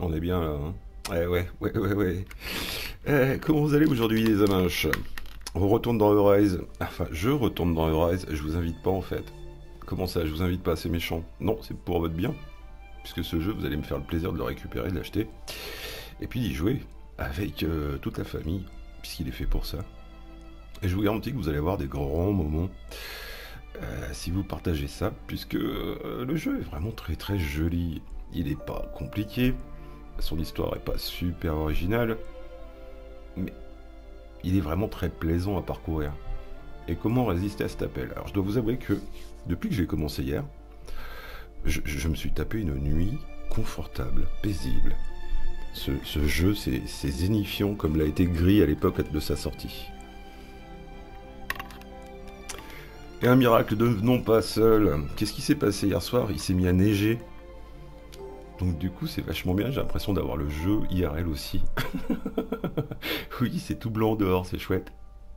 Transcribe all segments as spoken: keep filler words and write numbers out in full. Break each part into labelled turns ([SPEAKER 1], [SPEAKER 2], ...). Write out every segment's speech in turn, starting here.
[SPEAKER 1] On est bien là, hein. Ouais, ouais, ouais, ouais, ouais. Eh, comment vous allez aujourd'hui, les amanches? On retourne dans Eurise. Enfin, je retourne dans Eurise. Je vous invite pas en fait. Comment ça, je vous invite pas, c'est méchant. Non, c'est pour votre bien. Puisque ce jeu, vous allez me faire le plaisir de le récupérer, de l'acheter. Et puis d'y jouer. Avec euh, toute la famille. Puisqu'il est fait pour ça. Et je vous garantis que vous allez avoir des grands moments. euh, si vous partagez ça. Puisque euh, le jeu est vraiment très très joli. Il est pas compliqué. Son histoire est pas super originale. Mais il est vraiment très plaisant à parcourir. Et comment résister à cet appel? Alors je dois vous avouer que depuis que j'ai commencé hier, je, je me suis tapé une nuit confortable, paisible. Ce, ce jeu, c'est zénifiant comme l'a été Gris à l'époque de sa sortie. Et un miracle, ne venons pas seul. Qu'est-ce qui s'est passé hier soir? Il s'est mis à neiger. Donc du coup c'est vachement bien, j'ai l'impression d'avoir le jeu I R L aussi. Oui, c'est tout blanc dehors, c'est chouette.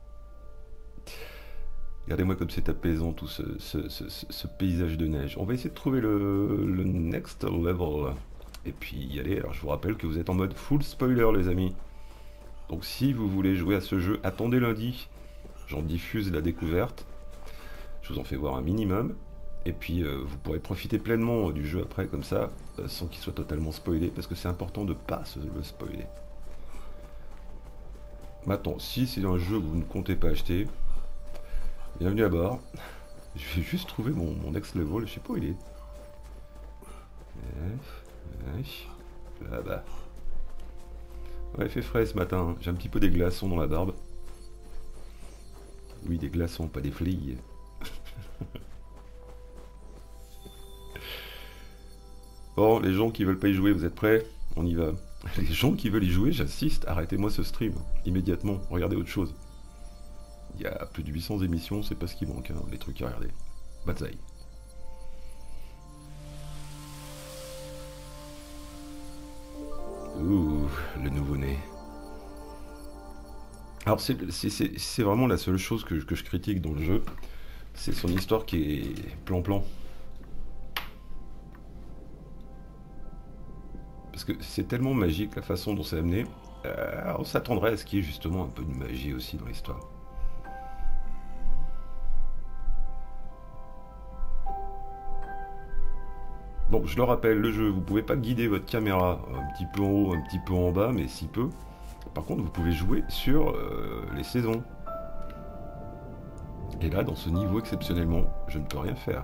[SPEAKER 1] Regardez-moi comme c'est apaisant tout ce, ce, ce, ce paysage de neige. On va essayer de trouver le, le next level. Et puis y aller. Alors je vous rappelle que vous êtes en mode full spoiler les amis. Donc si vous voulez jouer à ce jeu, attendez lundi. J'en diffuse la découverte. Je vous en fais voir un minimum. Et puis euh, vous pourrez profiter pleinement du jeu après comme ça, euh, sans qu'il soit totalement spoilé. Parce que c'est important de ne pas se le spoiler. Maintenant, si c'est un jeu que vous ne comptez pas acheter, bienvenue à bord. Je vais juste trouver mon, mon next level, je sais pas où il est. Là-bas. Ouais, il fait frais ce matin, hein. J'ai un petit peu des glaçons dans la barbe. Oui, des glaçons, pas des flies. Bon, les gens qui veulent pas y jouer, vous êtes prêts? On y va. Les gens qui veulent y jouer, j'assiste, arrêtez-moi ce stream, immédiatement, regardez autre chose. Il y a plus de huit cents émissions, c'est pas ce qui manque, hein, les trucs à regarder. Banzai. Ouh, le nouveau-né. Alors c'est vraiment la seule chose que, que je critique dans le jeu, c'est son histoire qui est plan-plan. Parce que c'est tellement magique la façon dont c'est amené, euh, on s'attendrait à ce qu'il y ait justement un peu de magie aussi dans l'histoire. Donc je le rappelle, le jeu, vous pouvez pas guider votre caméra un petit peu en haut, un petit peu en bas, mais si peu. Par contre, vous pouvez jouer sur euh, les saisons. Et là, dans ce niveau exceptionnellement, je ne peux rien faire.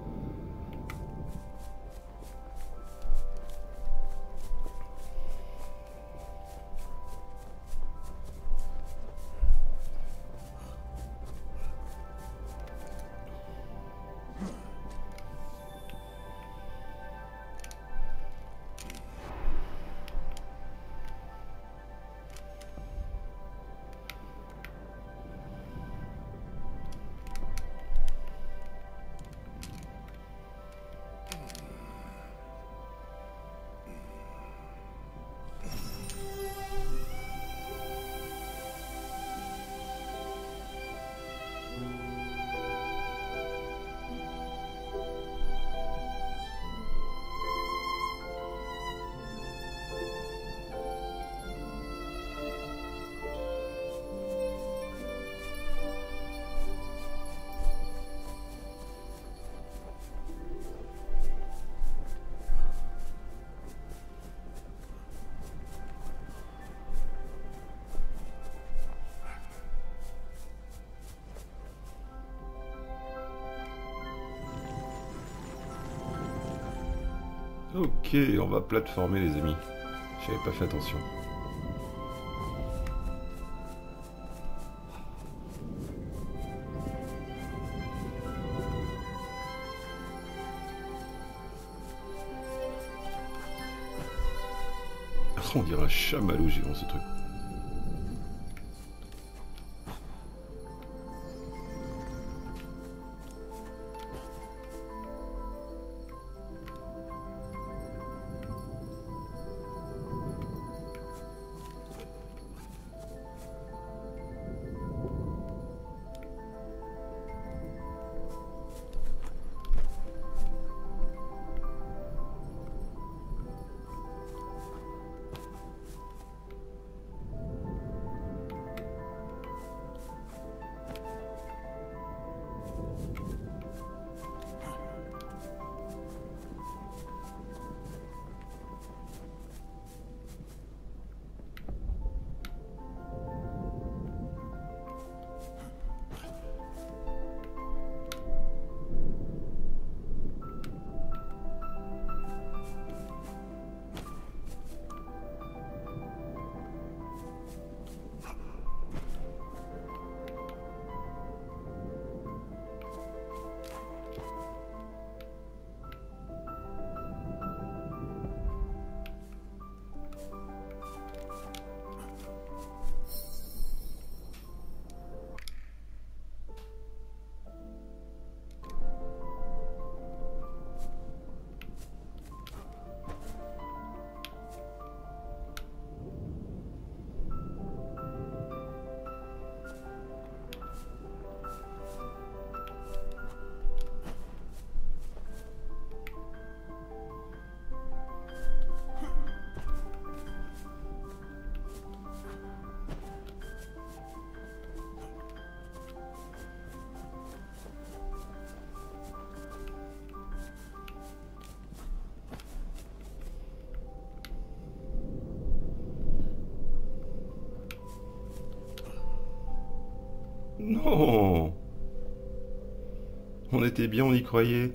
[SPEAKER 1] Ok, on va plateformer les amis. J'avais pas fait attention. On dirait un chamallow géant ce truc. Non. On était bien, on y croyait.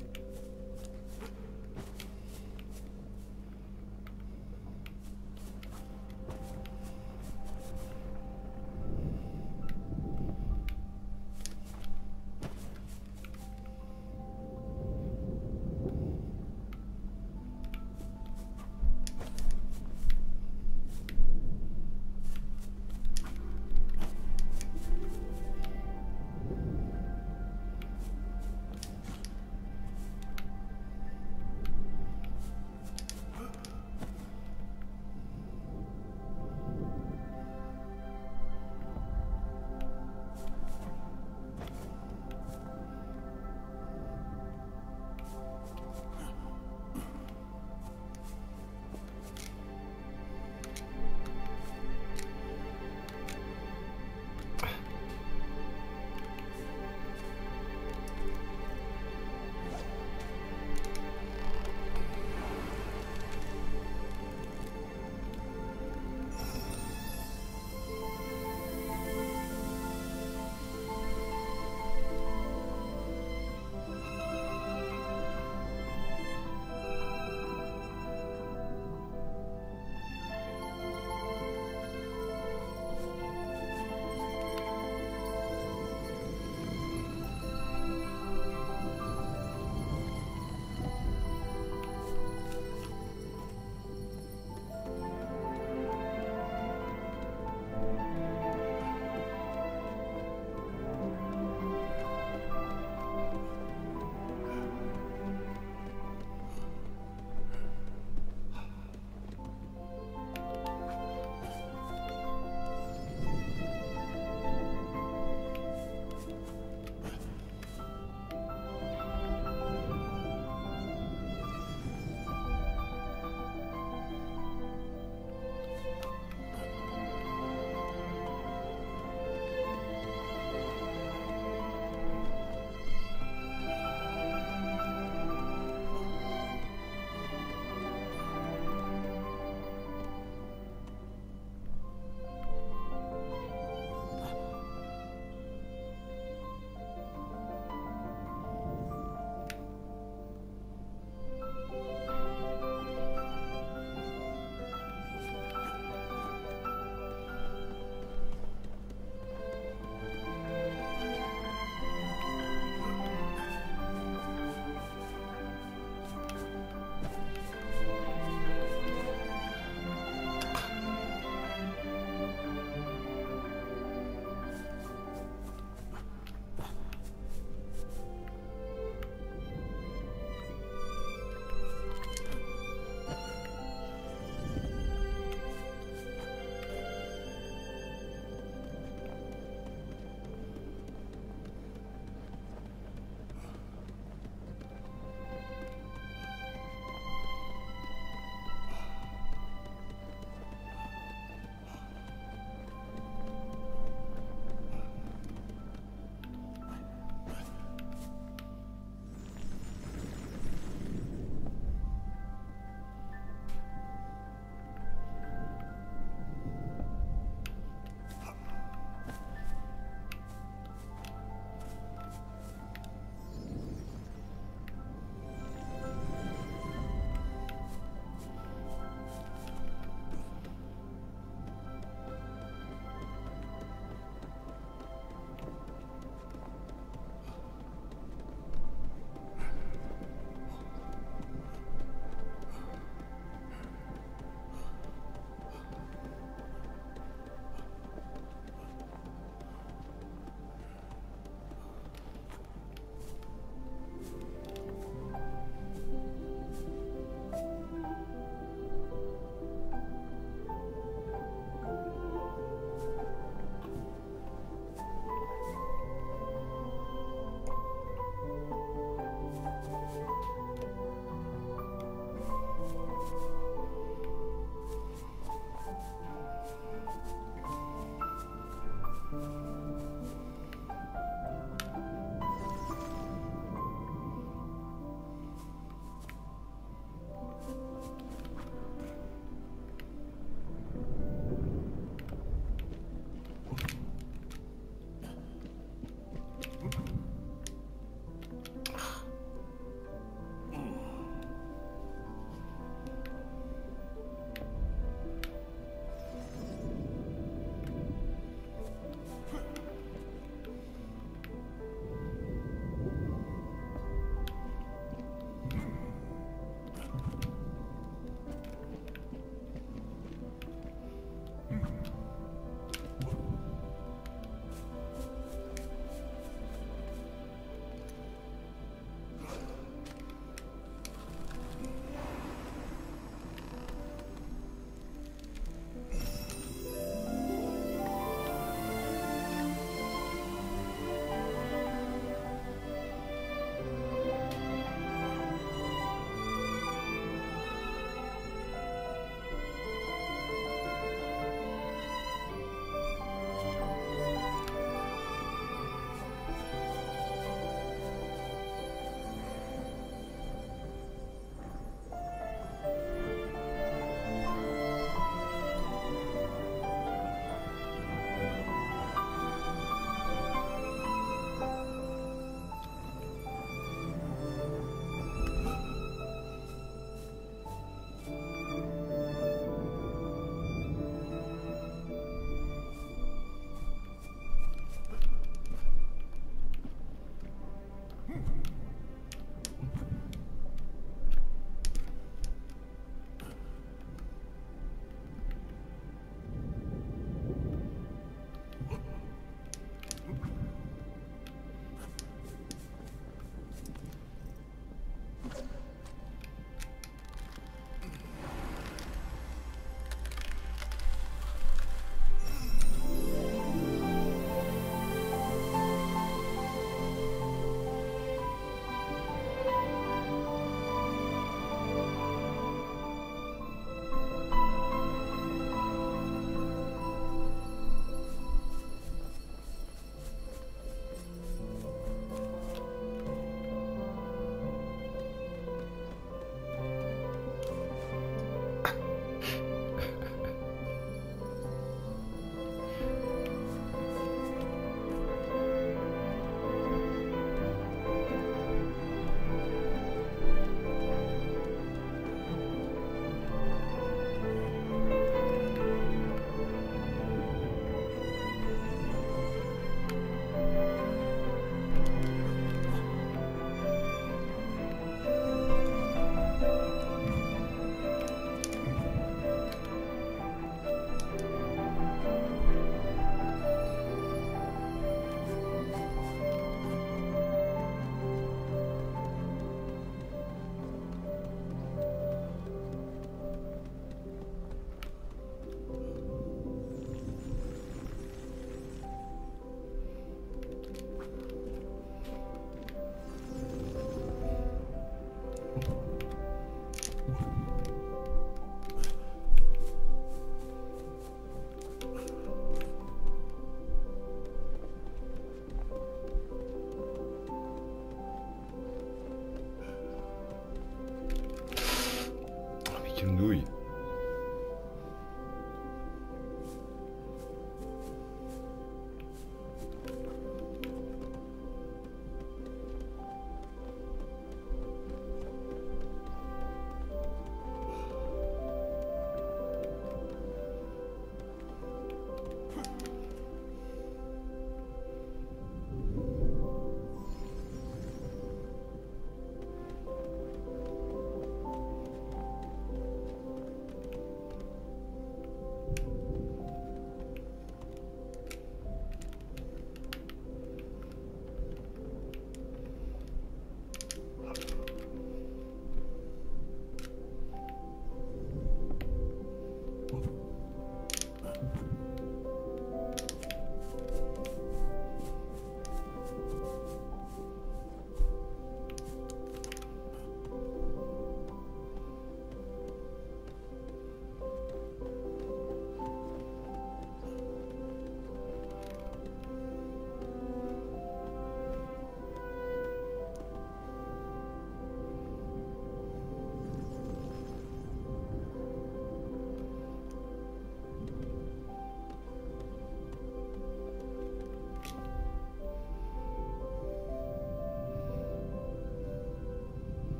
[SPEAKER 1] Quelle nouille.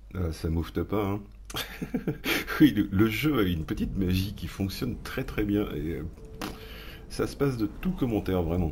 [SPEAKER 1] Ah, ça moufte pas, hein. Oui, le, le jeu a une petite magie qui fonctionne très très bien et euh, ça se passe de tout commentaire, vraiment.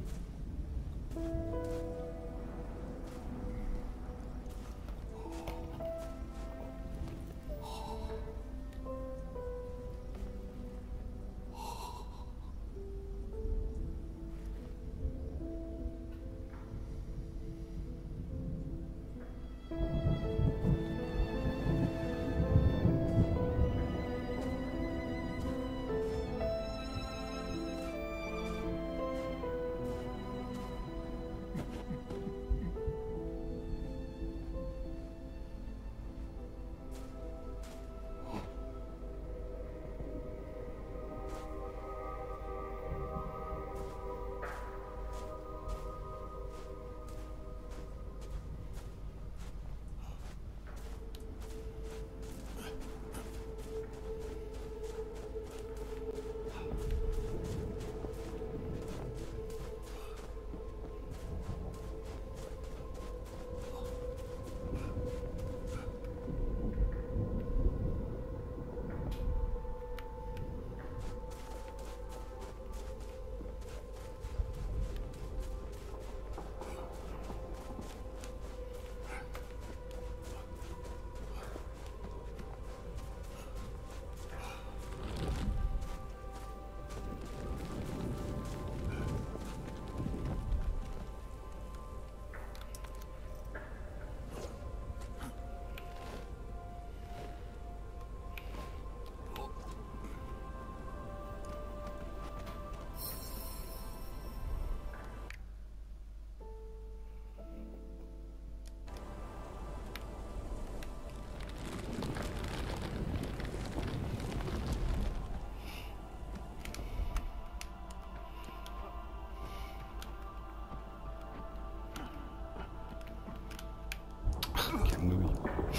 [SPEAKER 1] Calme-nous.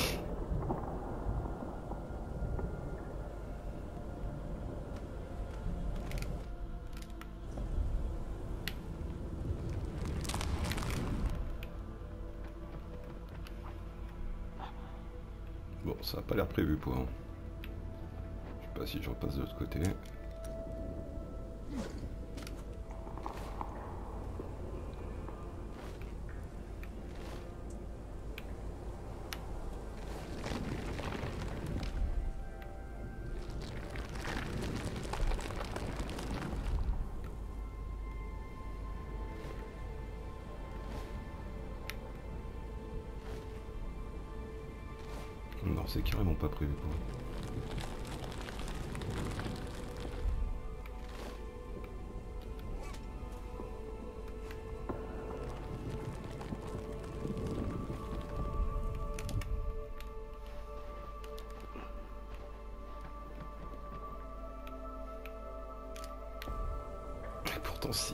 [SPEAKER 1] Bon, ça a pas l'air prévu pour. Hein. Je sais pas si je repasse de l'autre côté. Non, c'est carrément pas prévu pour. Et pourtant si.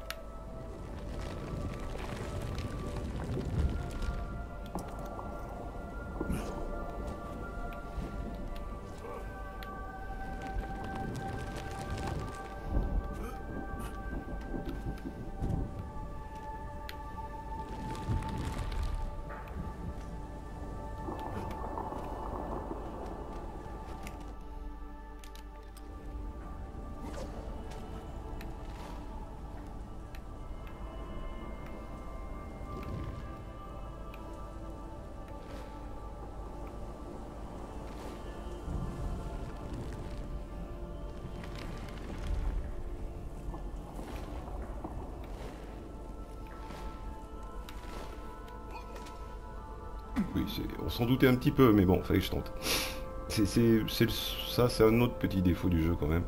[SPEAKER 1] Oui, on s'en doutait un petit peu, mais bon, fallait que je tente. C'est, c'est, c'est le- ça, c'est un autre petit défaut du jeu quand même.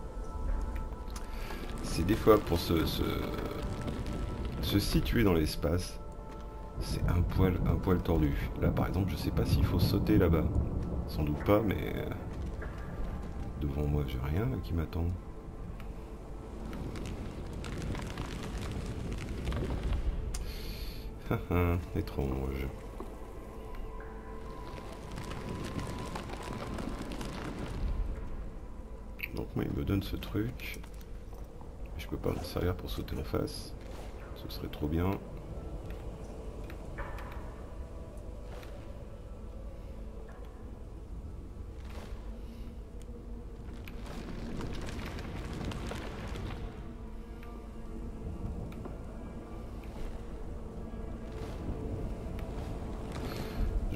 [SPEAKER 1] C'est des fois pour se, se, se situer dans l'espace, c'est un poil, un poil tordu. Là, par exemple, je sais pas s'il faut sauter là-bas. Sans doute pas, mais euh, devant moi, j'ai rien là, qui m'attend. Haha, étrange. Donc moi il me donne ce truc. Je peux pas m'en servir pour sauter en face. Ce serait trop bien.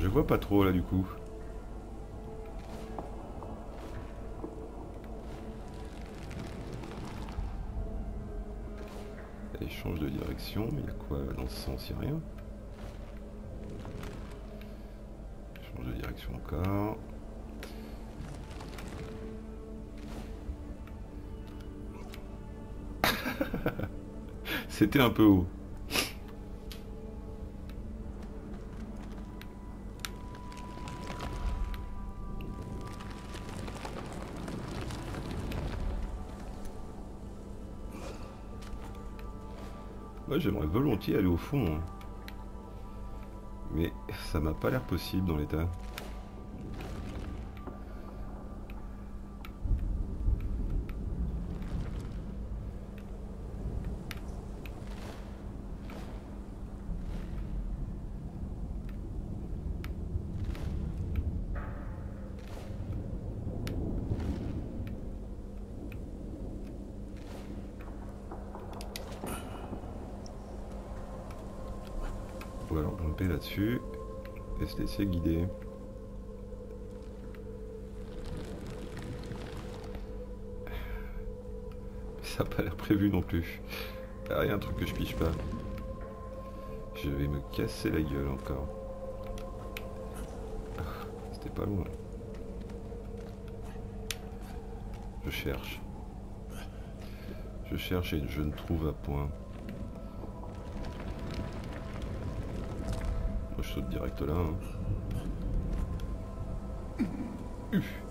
[SPEAKER 1] vois pas trop là du coup. Allez, change de direction, mais il y a quoi dans ce sens? Il n'y a rien. Change de direction encore. C'était un peu haut. Moi j'aimerais volontiers aller au fond, hein. Mais ça m'a pas l'air possible dans l'état. Ou alors grimper là-dessus et se laisser guider. Ça n'a pas l'air prévu non plus. Ah, il y a un truc que je pige pas. Je vais me casser la gueule encore. Ah, c'était pas loin. Je cherche. Je cherche et je ne trouve à point. Moi je saute direct là. Hein. Uf.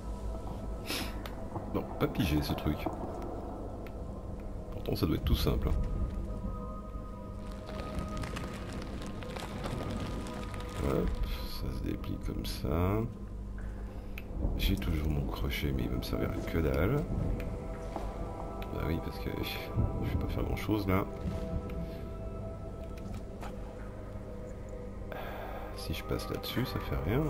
[SPEAKER 1] Non, pas pigé ce truc. Pourtant ça doit être tout simple. Hein. Hop, ça se déplie comme ça. J'ai toujours mon crochet mais il va me servir à que dalle. Bah oui parce que je vais pas faire grand chose là. Si je passe là-dessus ça fait rien.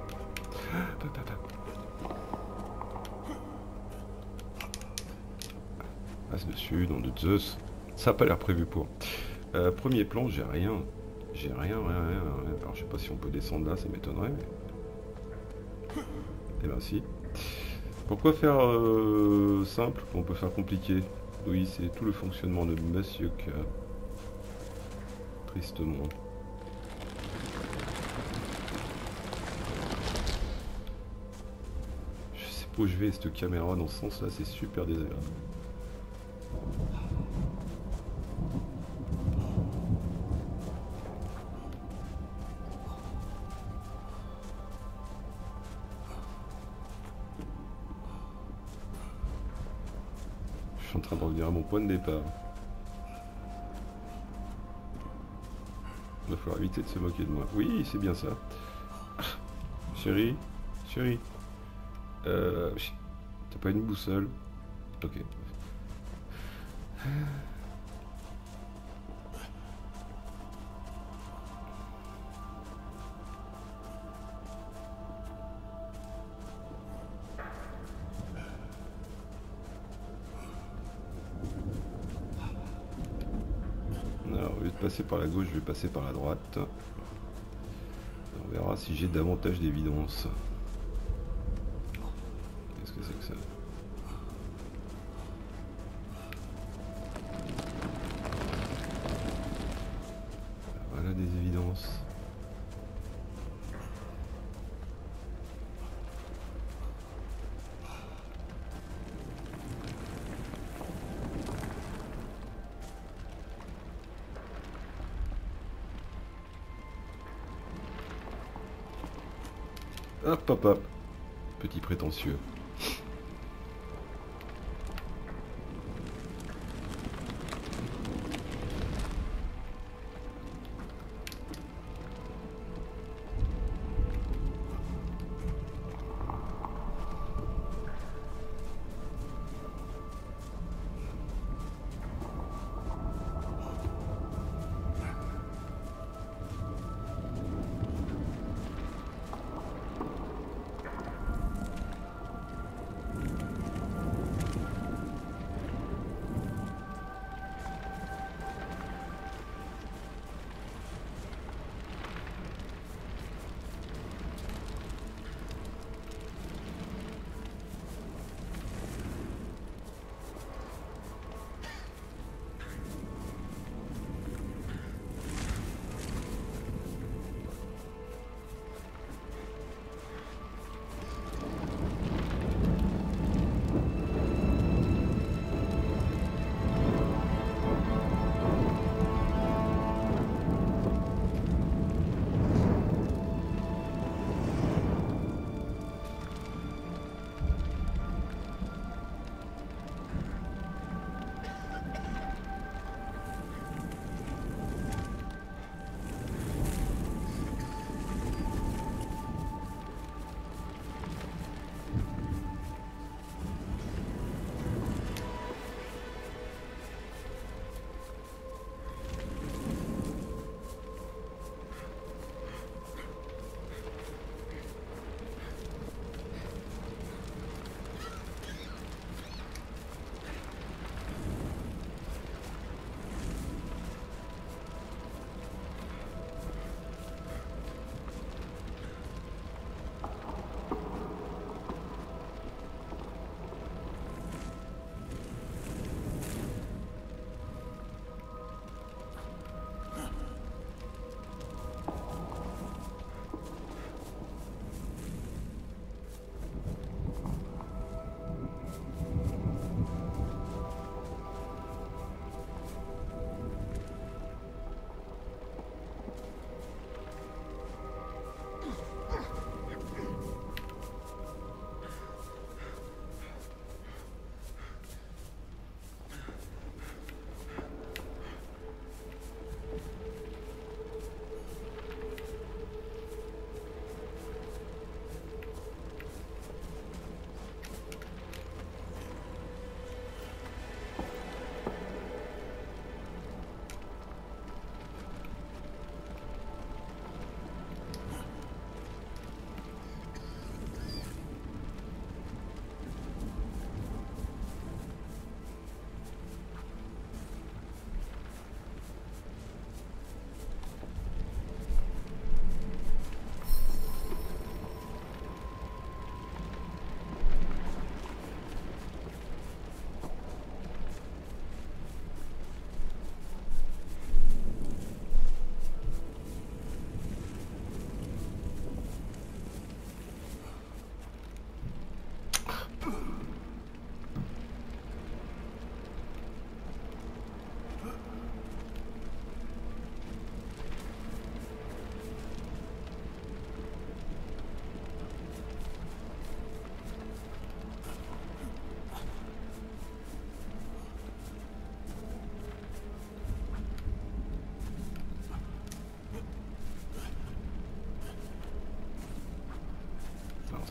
[SPEAKER 1] Passe dessus, nom de Zeus. Ça n'a pas l'air prévu pour. Euh, premier plan, j'ai rien. J'ai rien, rien, rien, rien. Alors je sais pas si on peut descendre là, ça m'étonnerait. Mais... Eh ben si. Pourquoi faire euh, simple quand on peut faire compliqué? Oui, c'est tout le fonctionnement de Monsieur K. Tristement. Je sais pas où je vais, cette caméra dans ce sens là, c'est super désagréable. Je suis en train de revenir à mon point de départ. Il va falloir éviter de se moquer de moi. Oui, c'est bien ça. Ah, chérie, chérie. Euh, T'as pas une boussole? Ok. Alors, au lieu de passer par la gauche, je vais passer par la droite. On verra si j'ai davantage d'évidence. Qu'est-ce que c'est que ça? Voilà des évidences. Hop hop hop. Petit prétentieux.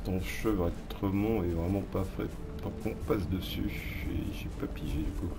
[SPEAKER 1] cet enchevêtrement est vraiment pas fait pour qu'on passe dessus. Et j'ai pas pigé du coup.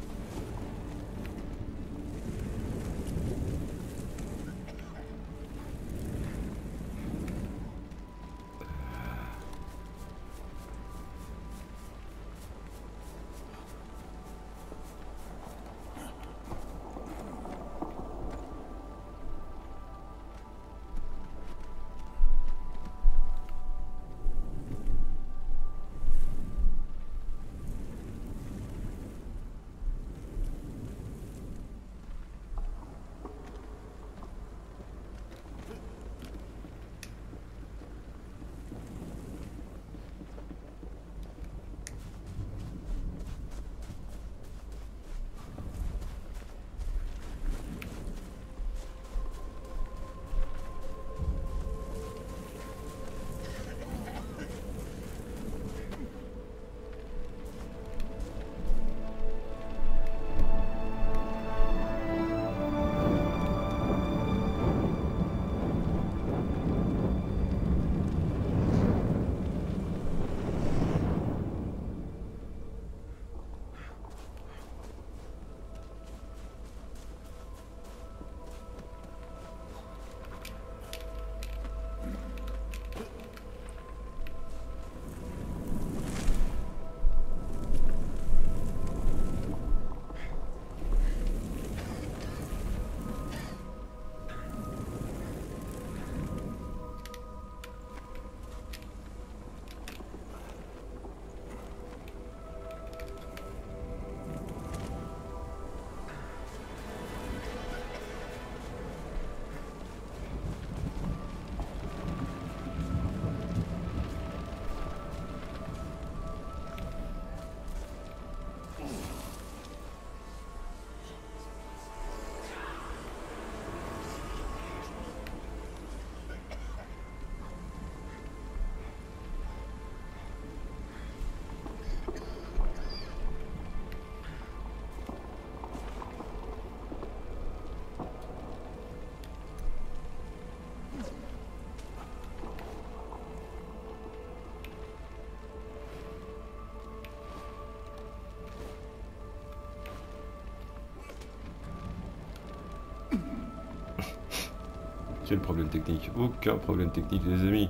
[SPEAKER 1] Quel problème technique? Aucun problème technique, les amis.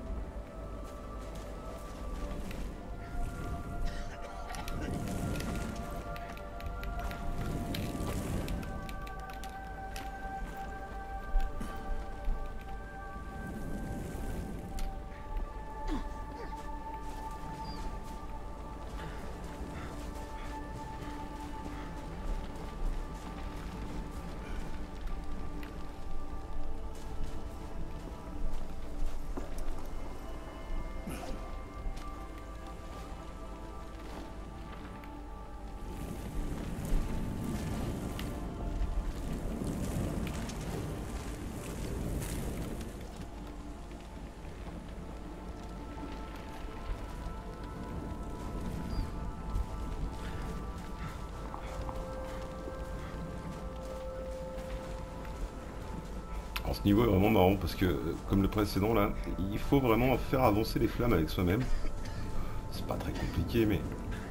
[SPEAKER 1] Alors ce niveau est vraiment marrant parce que, comme le précédent là, il faut vraiment faire avancer les flammes avec soi-même. C'est pas très compliqué mais...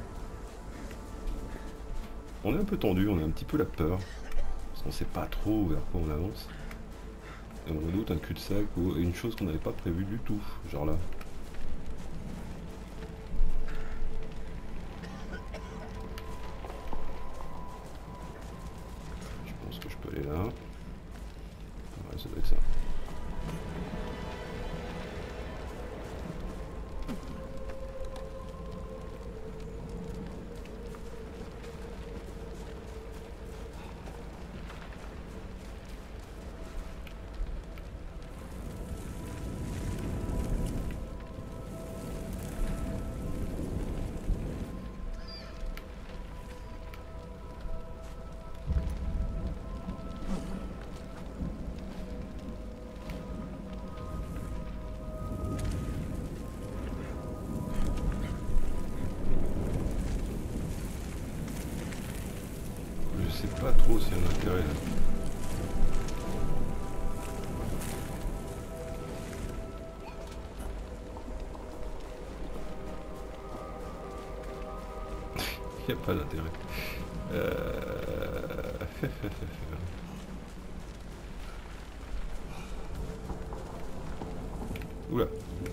[SPEAKER 1] On est un peu tendu, on a un petit peu la peur. Parce qu'on sait pas trop vers quoi on avance. Et on redoute un cul-de-sac ou une chose qu'on n'avait pas prévue du tout, genre là. Je pense que je peux aller là. Ouais, ça doit être ça. Il n'y a pas d'intérêt. Euh... Oula.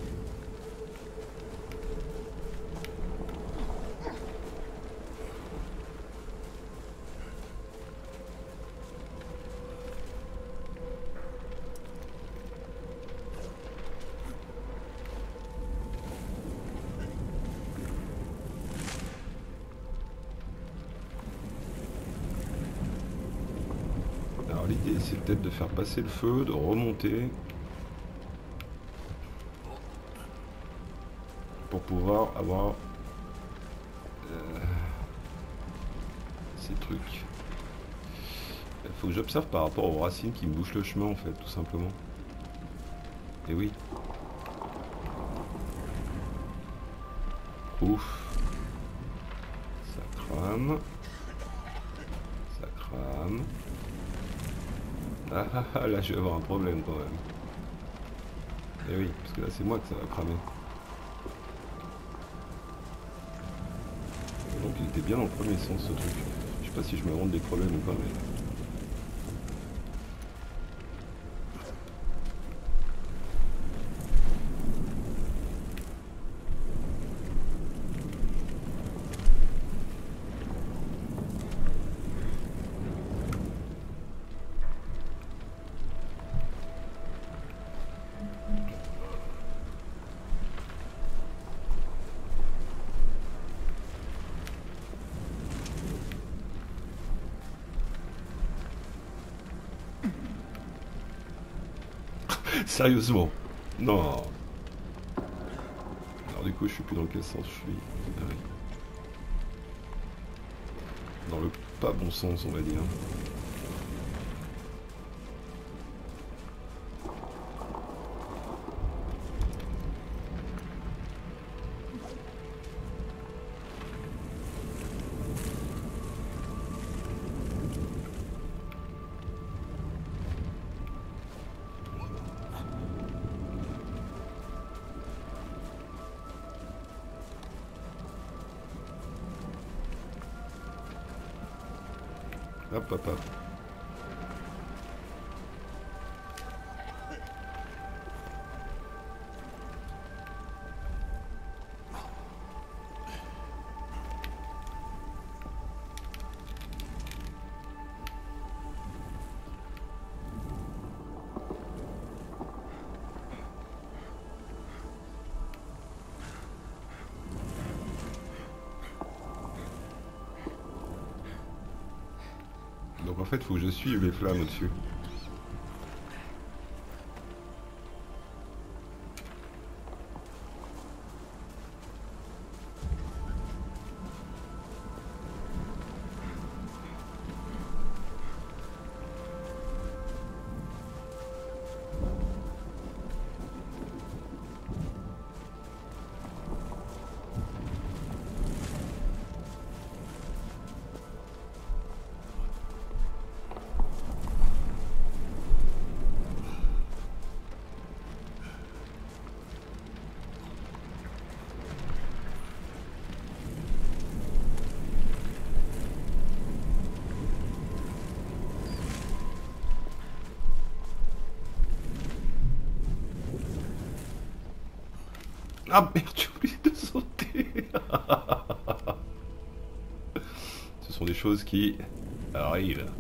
[SPEAKER 1] Alors l'idée c'est peut-être de faire passer le feu, de remonter pour pouvoir avoir euh, ces trucs. Il faut que j'observe par rapport aux racines qui me bouchent le chemin en fait, tout simplement. Et oui. Ouf. Ça crame. Ça crame. Ah ah ah, là je vais avoir un problème quand même. Et oui, parce que là c'est moi que ça va cramer. Donc il était bien dans le premier sens ce truc. Je sais pas si je me rends des problèmes ou pas, mais... Sérieusement? Non. Alors du coup je suis plus dans quel sens je suis? Ah oui. Dans le pas bon sens on va dire. Hop hop hop. Donc en fait, il faut que je suive les flammes au-dessus. Ah merde, j'ai oublié de sauter. Ce sont des choses qui arrivent.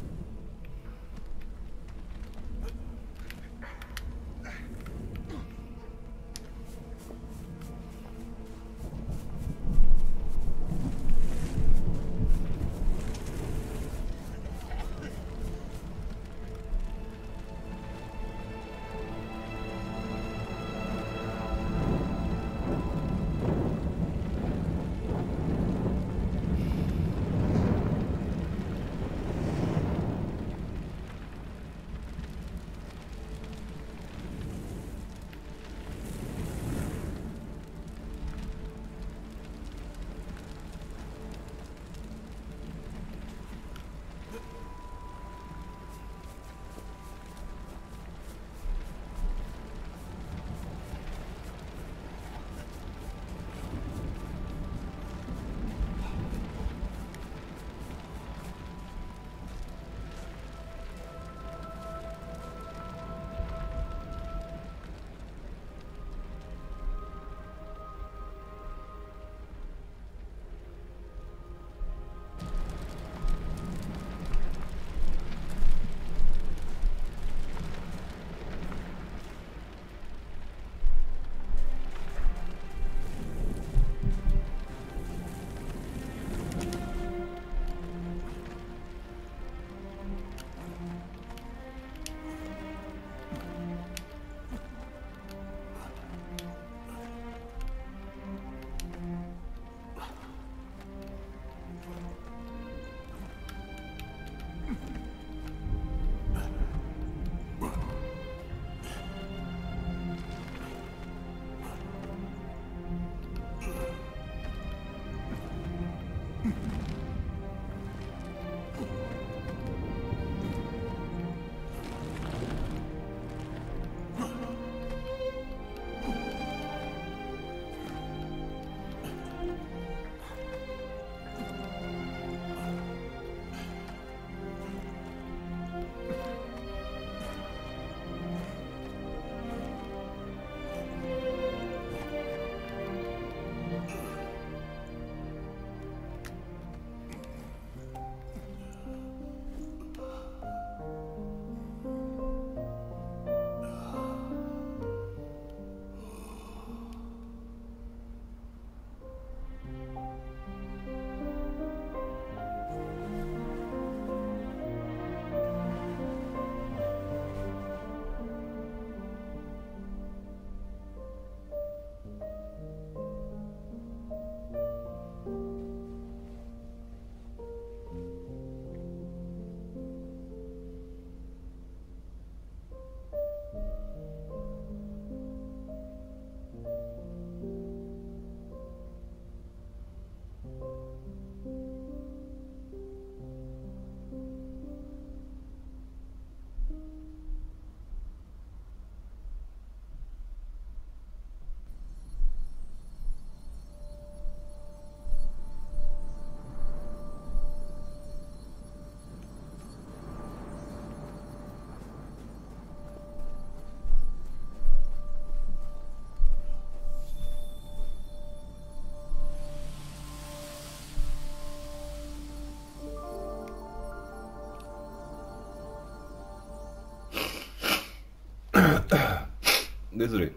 [SPEAKER 1] Désolé.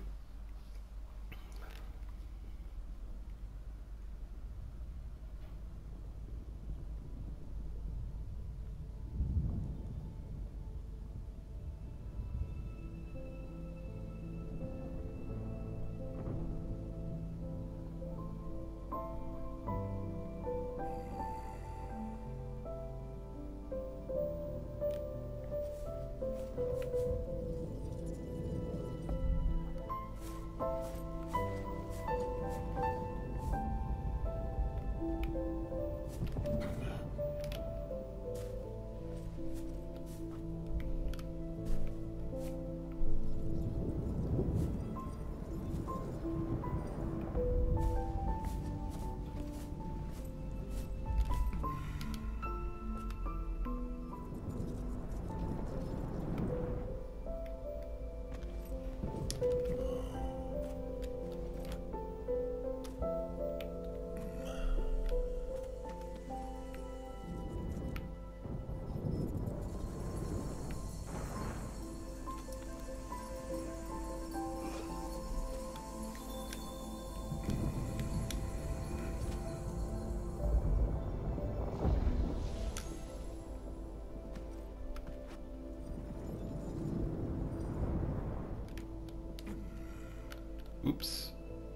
[SPEAKER 1] Oups.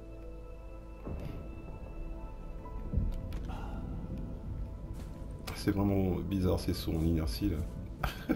[SPEAKER 1] C'est vraiment bizarre ces sons en inertie là.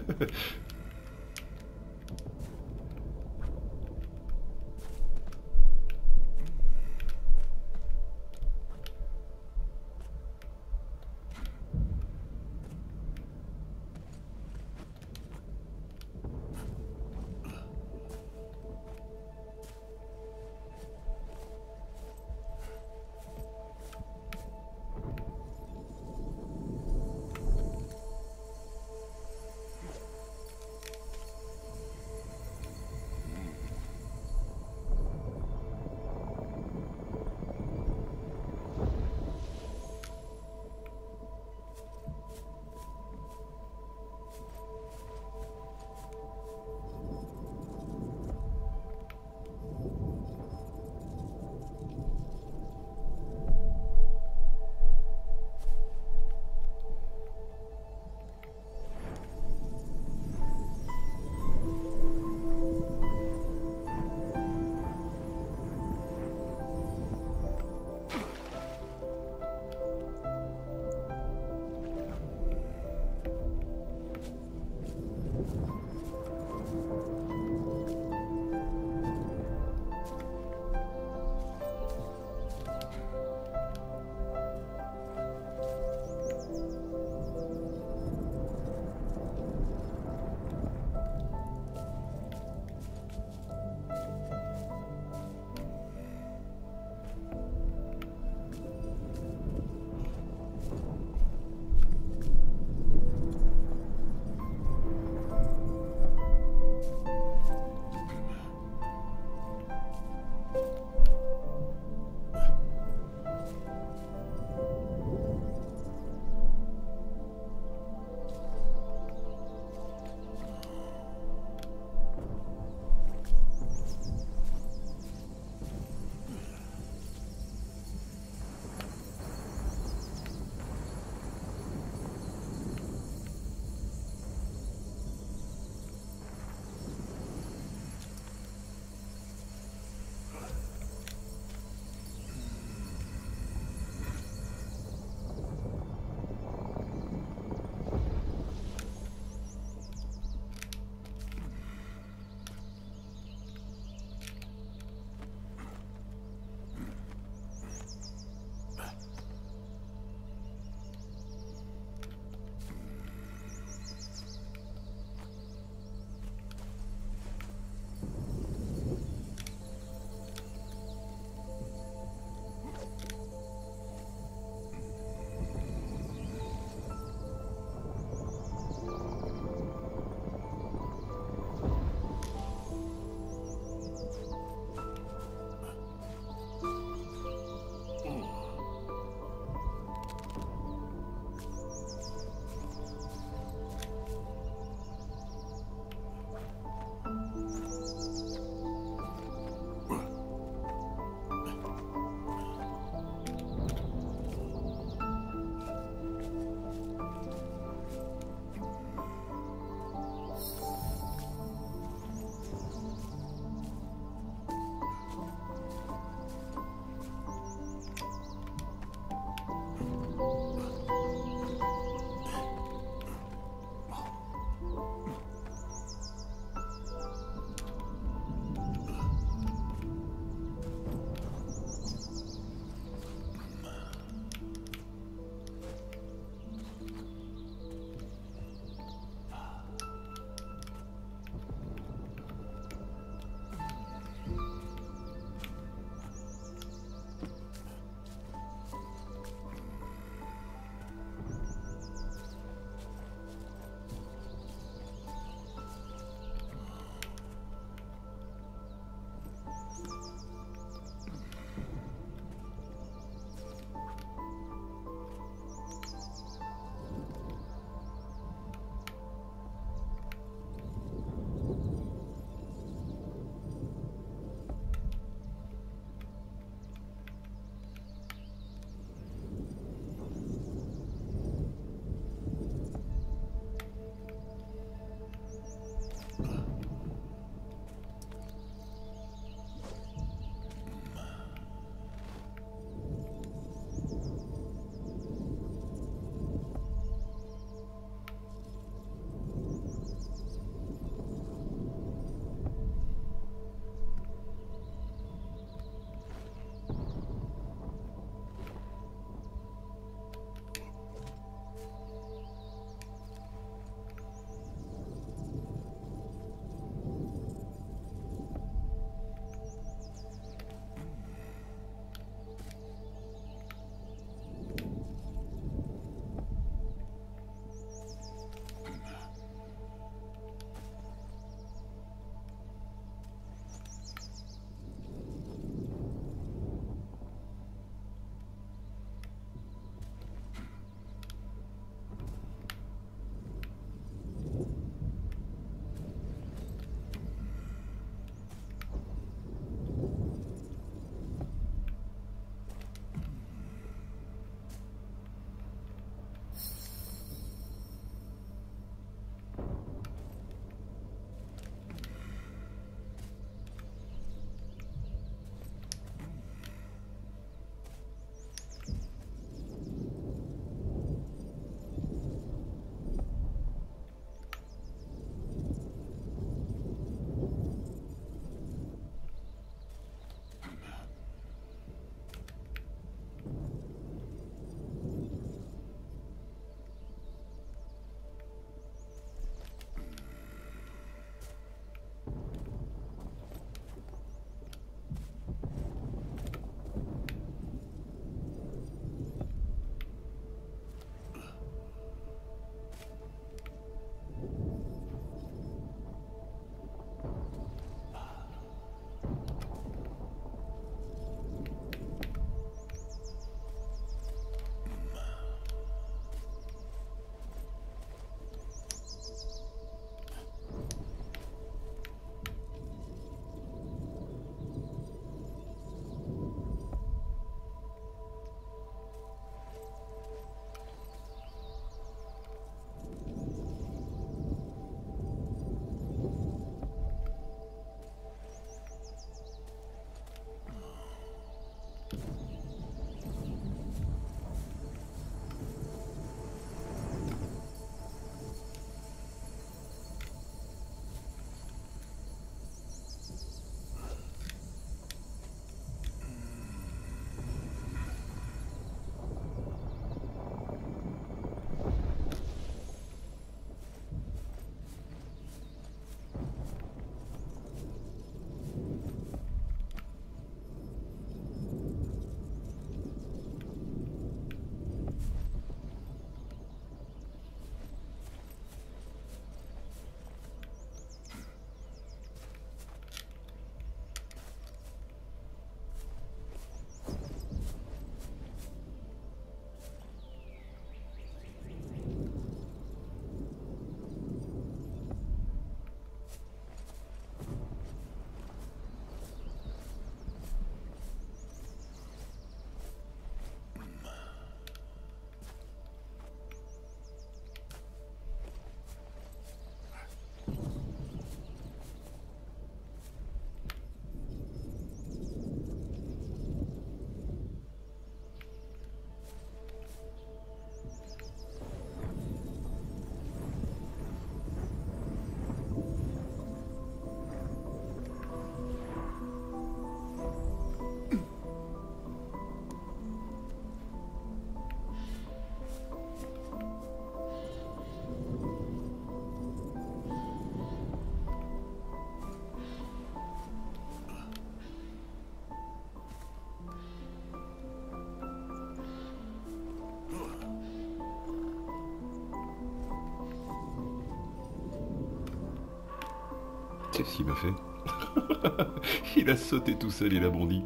[SPEAKER 1] Qu'est-ce qu'il m'a fait? Il a sauté tout seul, il a bondi.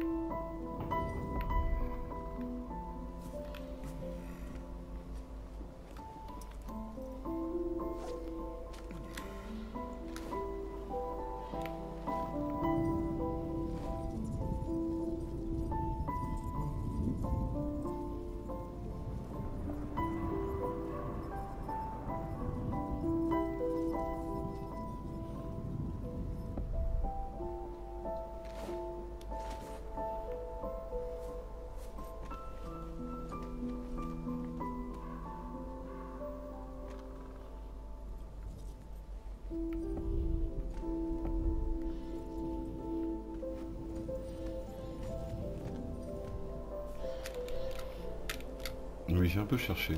[SPEAKER 1] Oui, j'ai un peu cherché.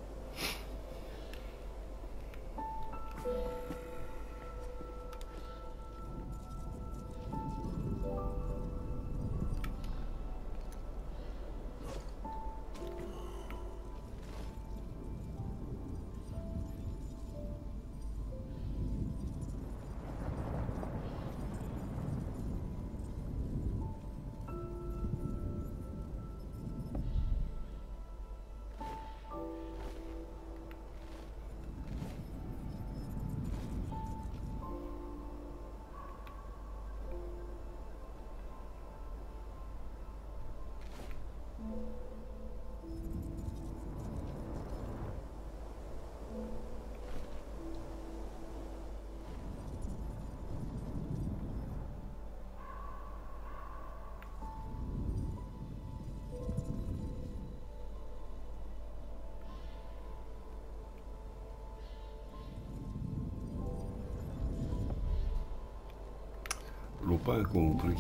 [SPEAKER 1] L'ont pas compris.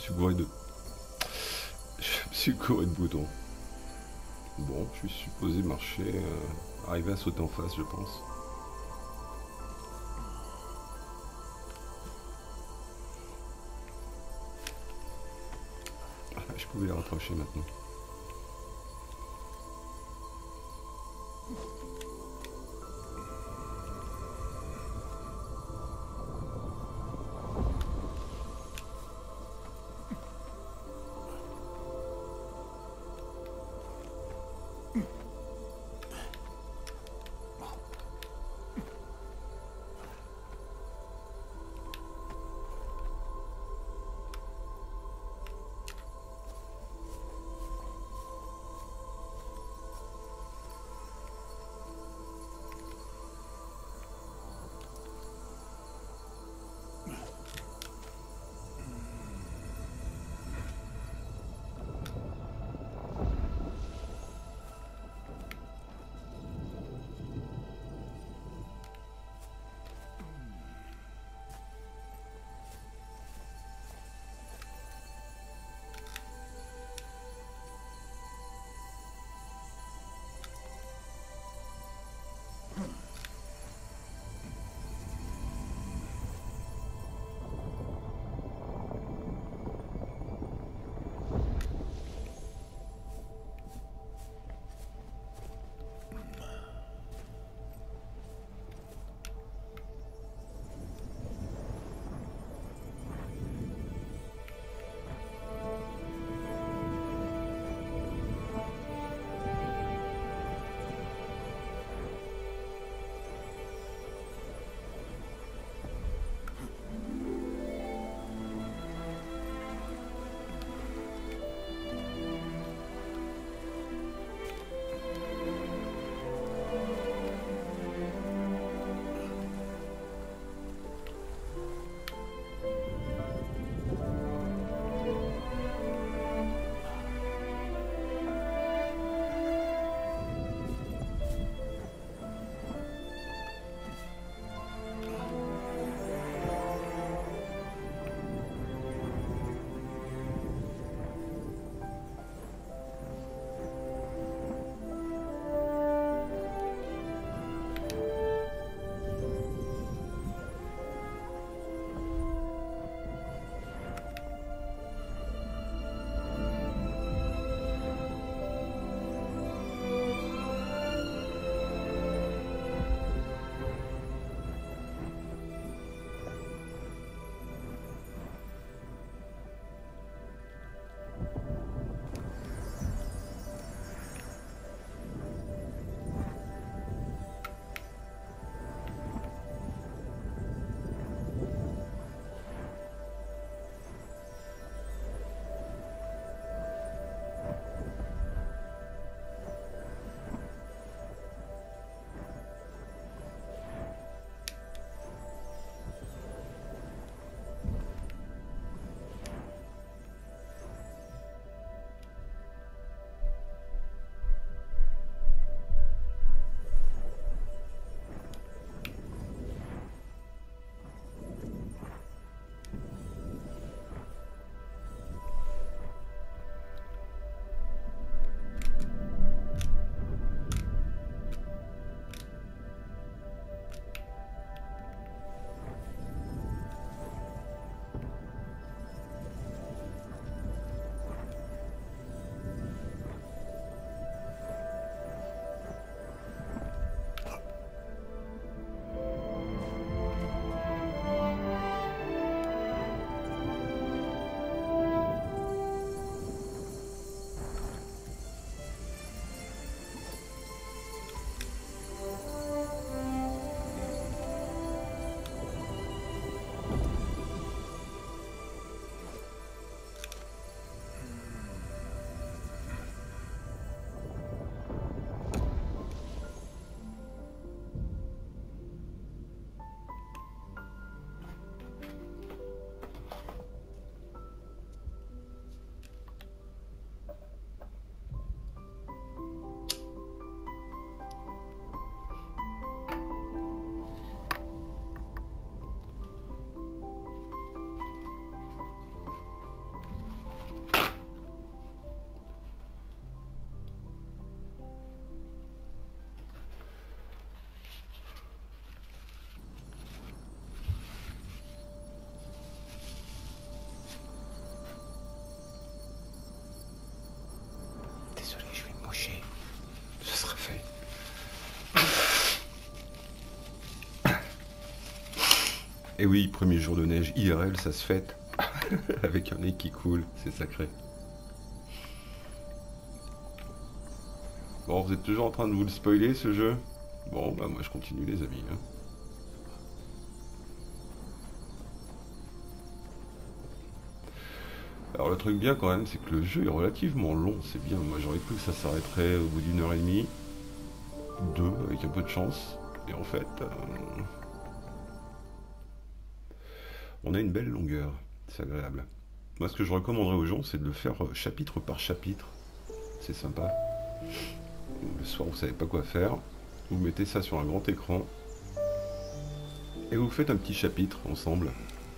[SPEAKER 1] suis bourré de... Je suis bourré de boutons. Bon, je suis supposé marcher, euh, arriver à sauter en face, je pense. Ah, je pouvais les rapprocher maintenant. Et oui, premier jour de neige I R L, ça se fête. Avec un nez qui coule, c'est sacré. Bon, vous êtes toujours en train de vous le spoiler ce jeu? Bon, bah moi je continue les amis. Hein. Alors le truc bien quand même, c'est que le jeu est relativement long, c'est bien. Moi j'aurais cru que ça s'arrêterait au bout d'une heure et demie, deux avec un peu de chance. Et en fait, euh, on a une belle longueur, c'est agréable. Moi ce que je recommanderais aux gens, c'est de le faire chapitre par chapitre. C'est sympa. Le soir vous savez pas quoi faire, vous mettez ça sur un grand écran et vous faites un petit chapitre ensemble.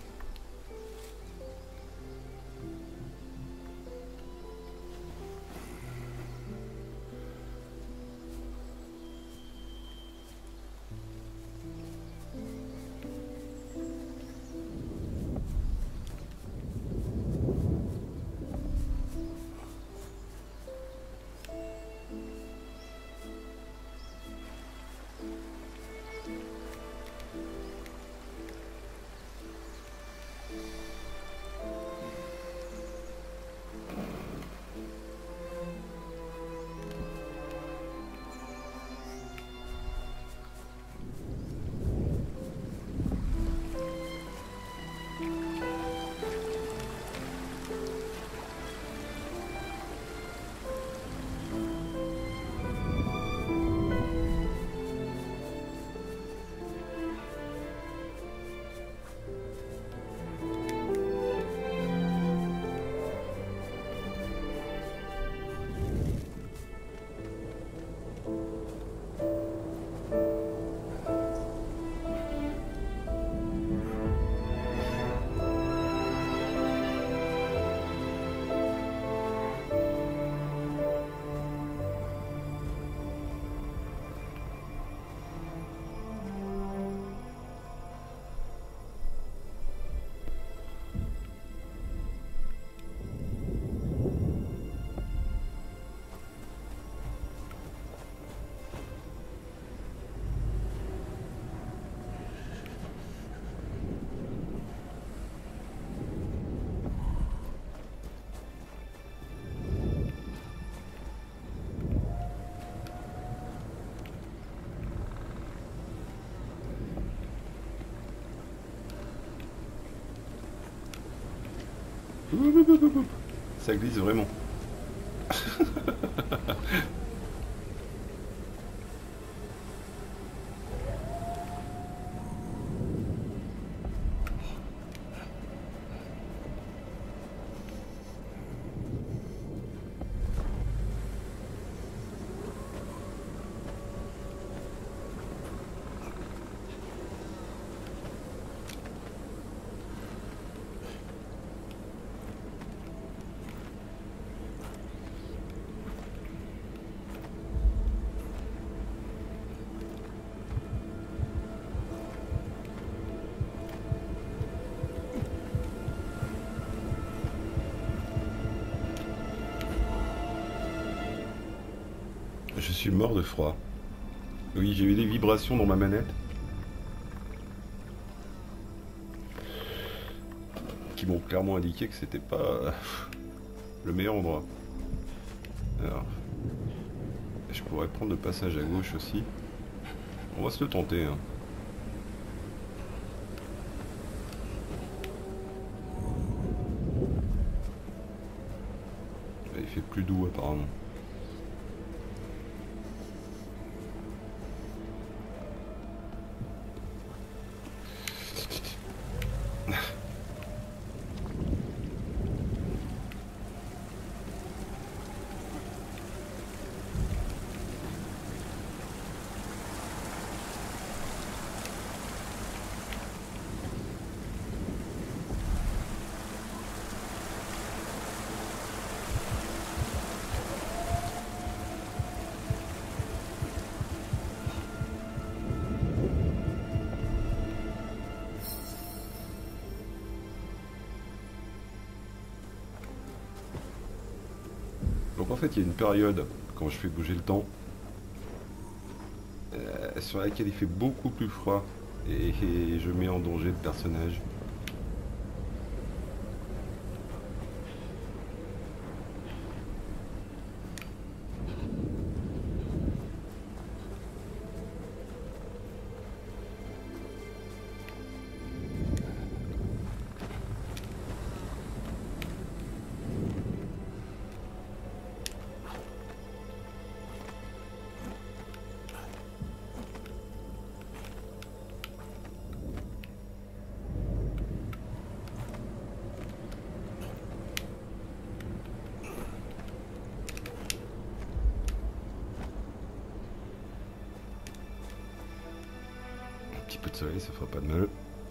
[SPEAKER 1] Ça glisse vraiment. Je suis mort de froid. Oui, j'ai eu des vibrations dans ma manette. Qui m'ont clairement indiqué que c'était pas le meilleur endroit. Alors, je pourrais prendre le passage à gauche aussi. On va se le tenter. Hein. Il fait plus doux apparemment. Donc en fait, il y a une période, quand je fais bouger le temps, euh, sur laquelle il fait beaucoup plus froid Et, et je mets en danger le personnage. Un petit peu de soleil, ça fera pas de mal.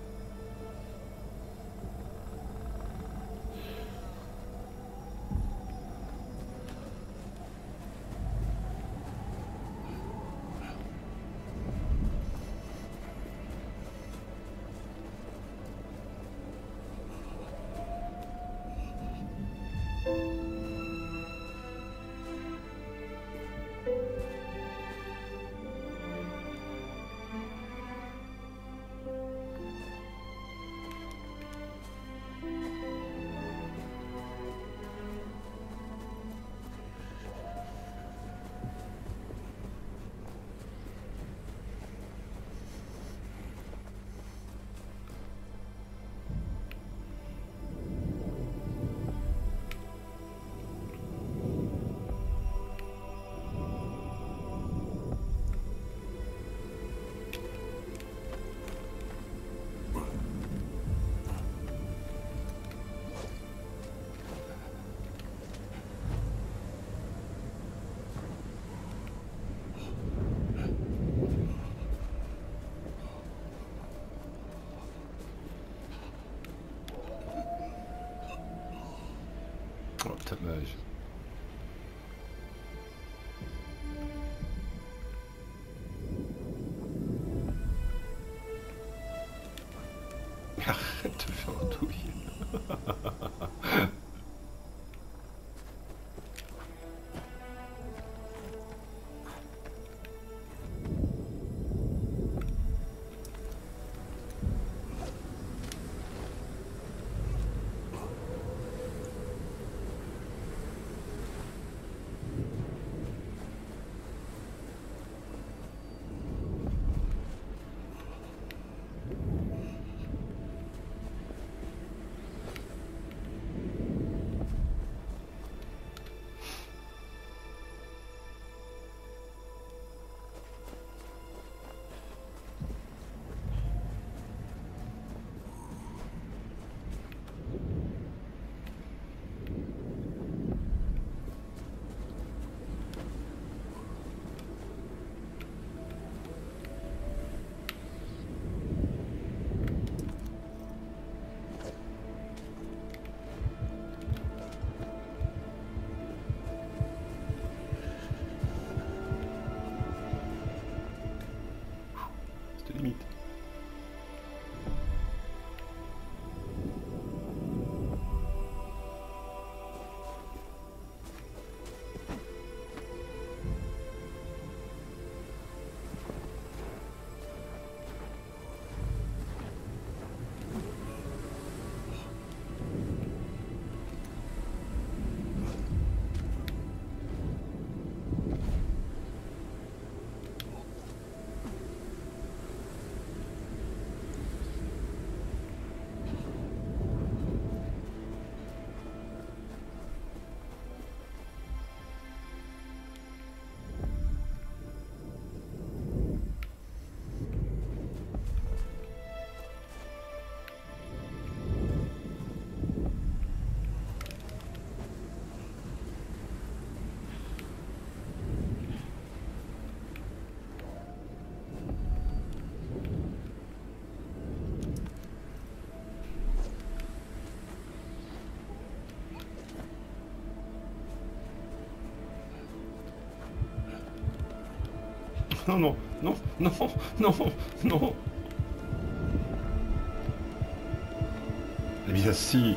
[SPEAKER 1] Oh, dommage. Arrête de faire douiller. C'était limite. Non, non, non, non, non, non. Eh bien si.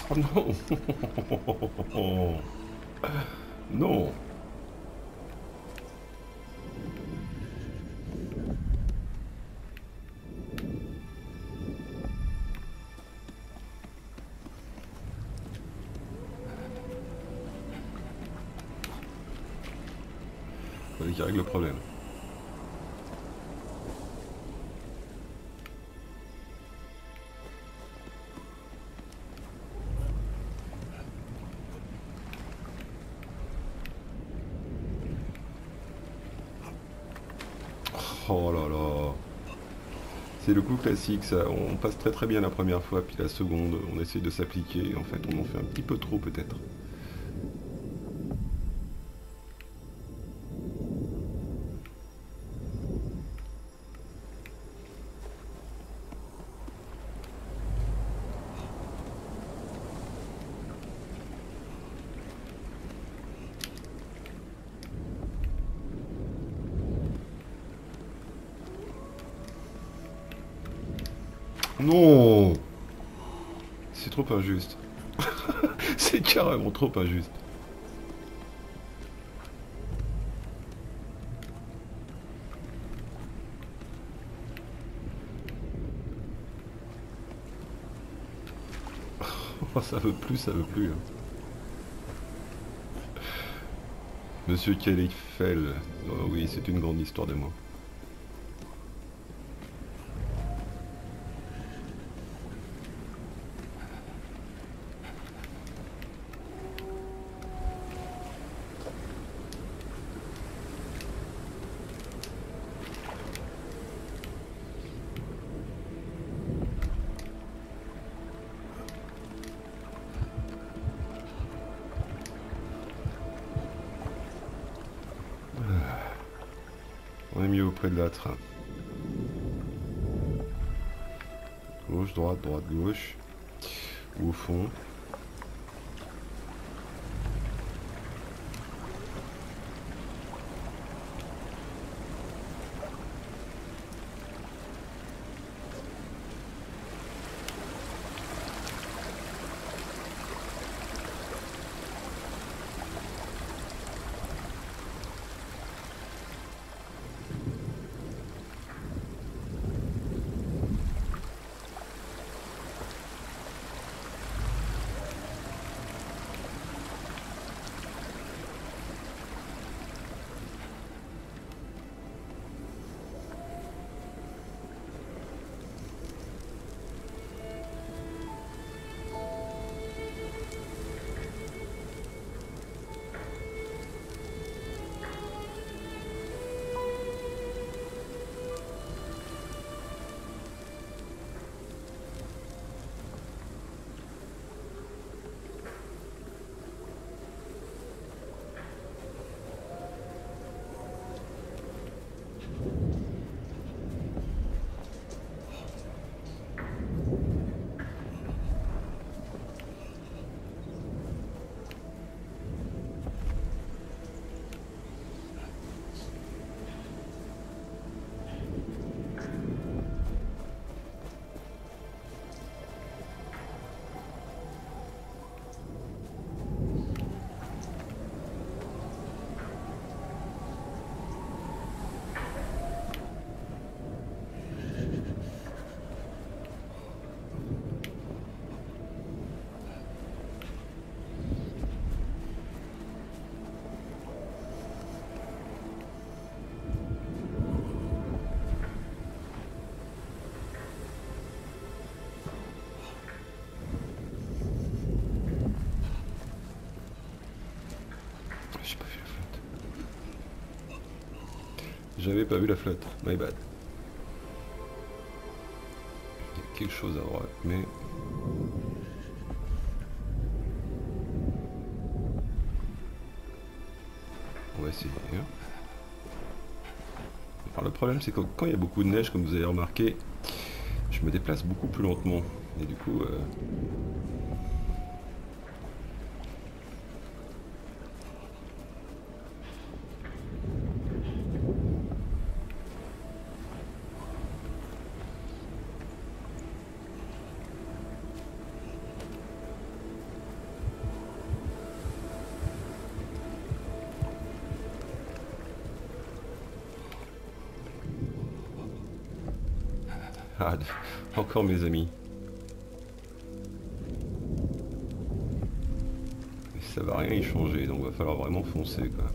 [SPEAKER 1] Oh non. Non. Fallait qu'il règle le problème. Oh là là. C'est le coup classique ça. On passe très très bien la première fois, puis la seconde, on essaye de s'appliquer. En fait, on en fait un petit peu trop peut-être. Non. C'est trop injuste. C'est carrément trop injuste. Oh, ça veut plus, ça veut plus. Hein. Monsieur Kellyfell. Oh oui, c'est une grande histoire de moi. On est mis auprès de l'âtre. Gauche, droite, droite, gauche. Ou au fond. J'ai pas vu la flotte. J'avais pas vu la flotte. My bad. Il y a quelque chose à droite, mais... On va essayer. Hein. Alors le problème c'est que quand il y a beaucoup de neige, comme vous avez remarqué, je me déplace beaucoup plus lentement. Et du coup... Euh... Ah, encore mes amis. Et ça va rien y changer, donc va falloir vraiment foncer quoi.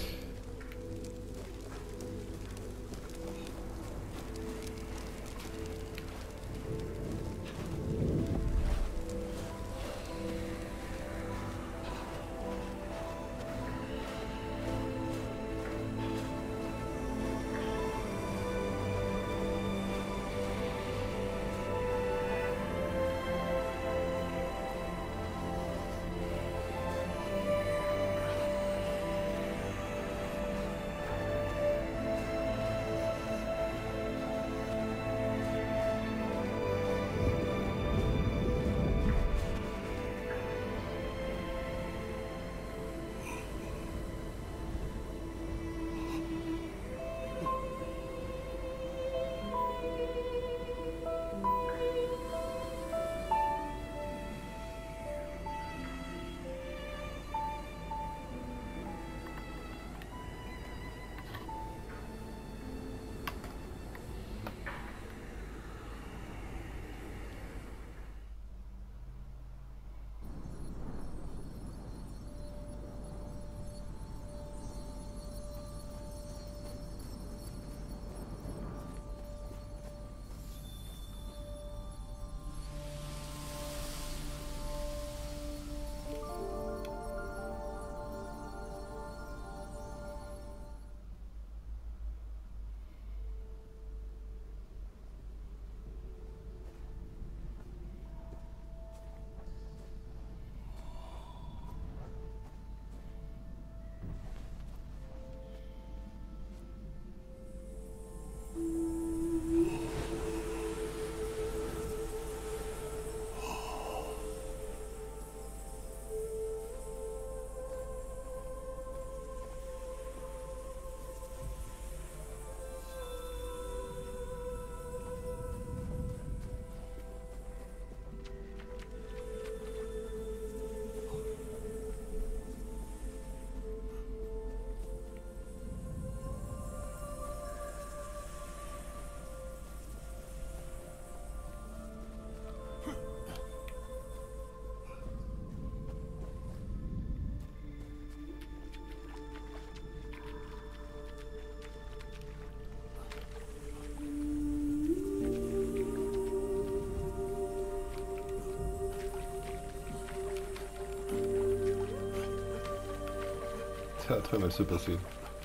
[SPEAKER 1] Ça va très mal se passer.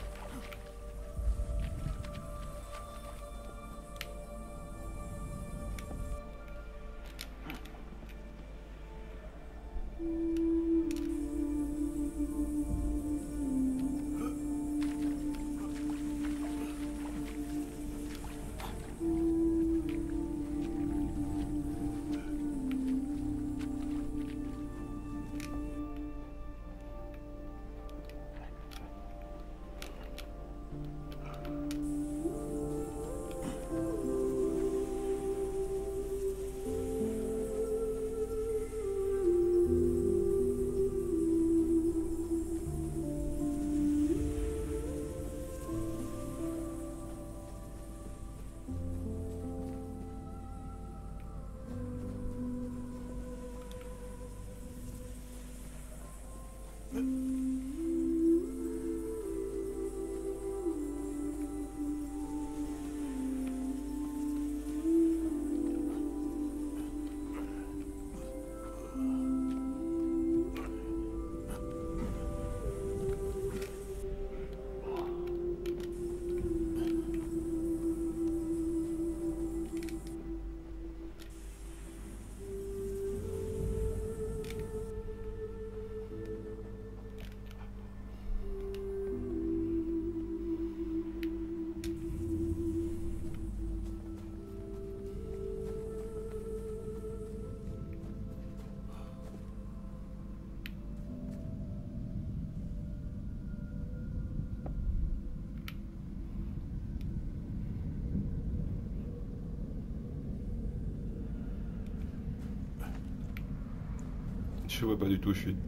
[SPEAKER 1] Je vois pas du tout où je suis.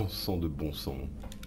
[SPEAKER 1] cent sang de bon sang.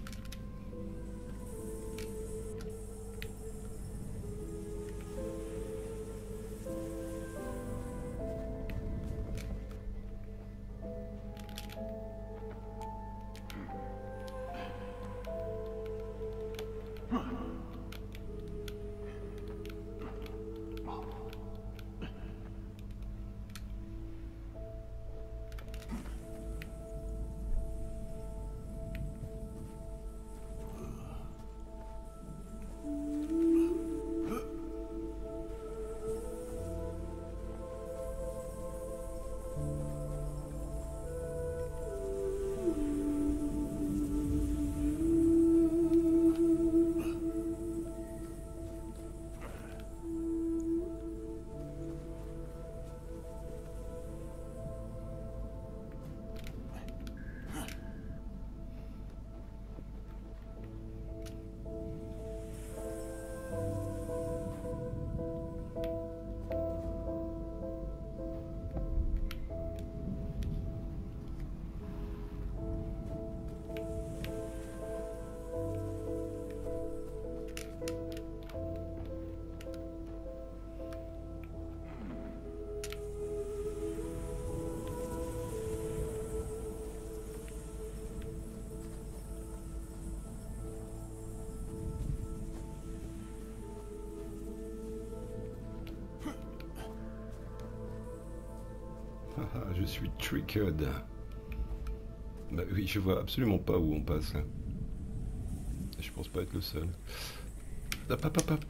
[SPEAKER 1] Ah, je suis tricked. Bah oui, je vois absolument pas où on passe là. Je pense pas être le seul. Hop, hop, hop, hop.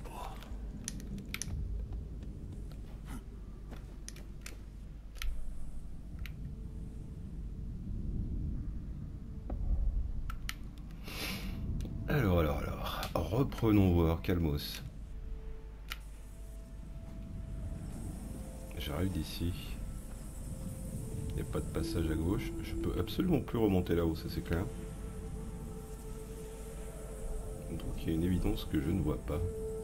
[SPEAKER 1] Alors, alors, alors. Reprenons voir, calmos. J'arrive d'ici. Il n'y a pas de passage à gauche. Je peux absolument plus remonter là-haut, ça c'est clair. Donc il y a une évidence que je ne vois pas.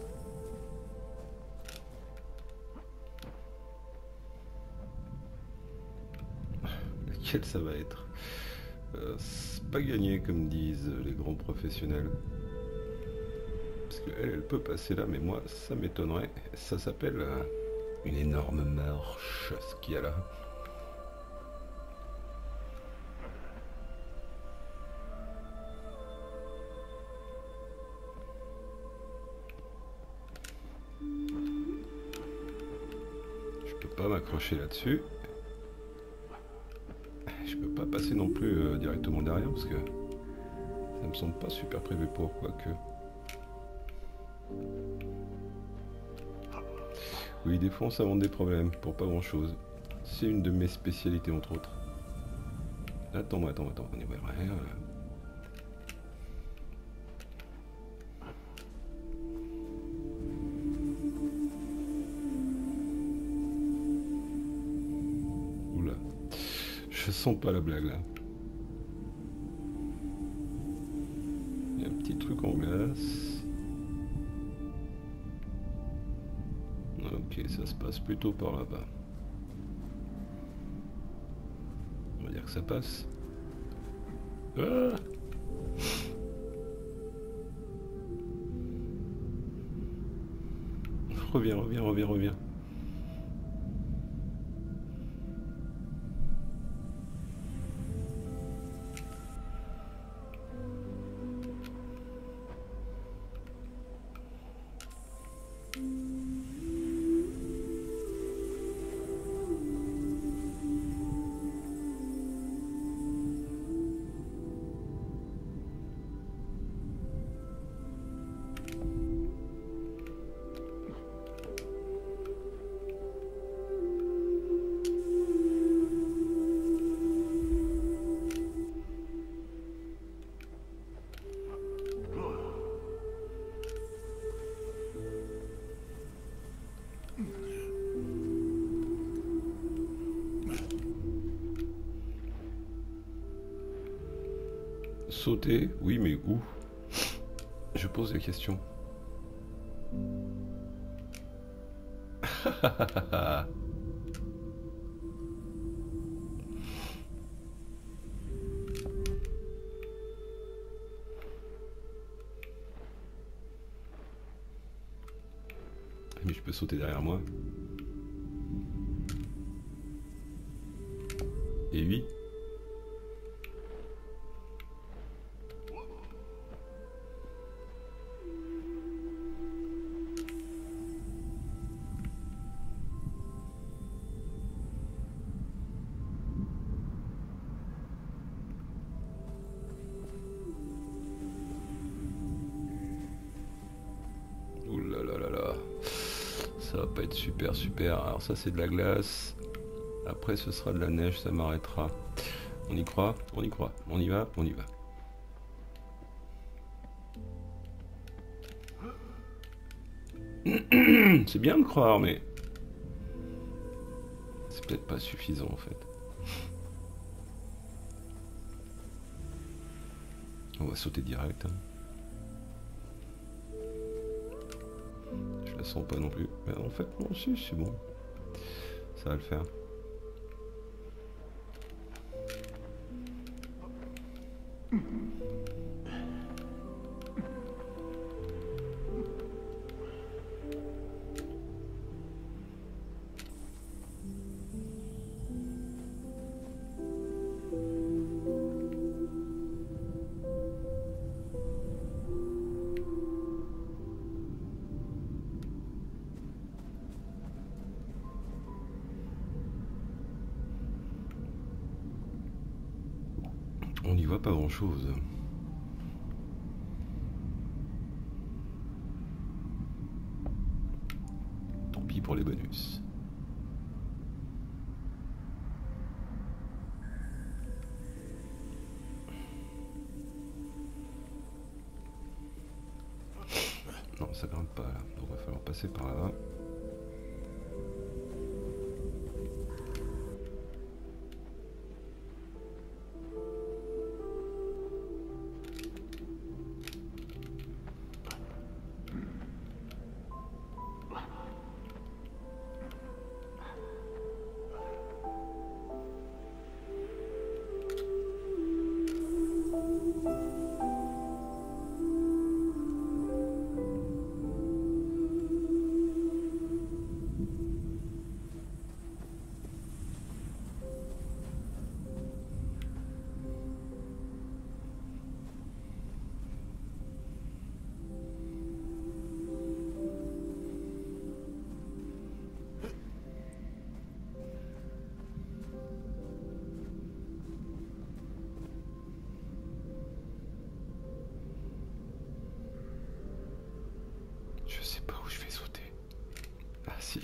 [SPEAKER 1] Laquelle ça va être? euh, C'est pas gagné comme disent les grands professionnels. Parce qu'elle, elle peut passer là, mais moi ça m'étonnerait. Ça s'appelle euh, une énorme marche, ce qu'il y a là. Pas m'accrocher là-dessus. Je peux pas passer non plus euh, directement derrière parce que ça me semble pas super prévu pour, quoique. Oui, des fois on s'invente des problèmes pour pas grand chose. C'est une de mes spécialités entre autres. Attends, attends, attends, on est vrai. Je sens pas la blague là. Il y a un petit truc en glace. Ok, ça se passe plutôt par là-bas. On va dire que ça passe. Ah! Reviens, reviens, reviens, reviens. Sauter, oui, mais où? Je pose la question. peux sauter derrière moi. Et oui. Ouh là là là là. Ça va pas être super super. Alors ça c'est de la glace. Après ce sera de la neige, ça m'arrêtera. On y croit, on y croit. On y va, on y va. C'est bien de croire, mais c'est peut-être pas suffisant en fait. On va sauter direct. Hein. Je la sens pas non plus. Mais en fait, non, si, c'est bon. Ça va le faire. On n'y voit pas grand chose. Tant pis pour les bonus. Non, ça grimpe pas là. Donc il va falloir passer par là. Je sais pas où je vais sauter. Ah si.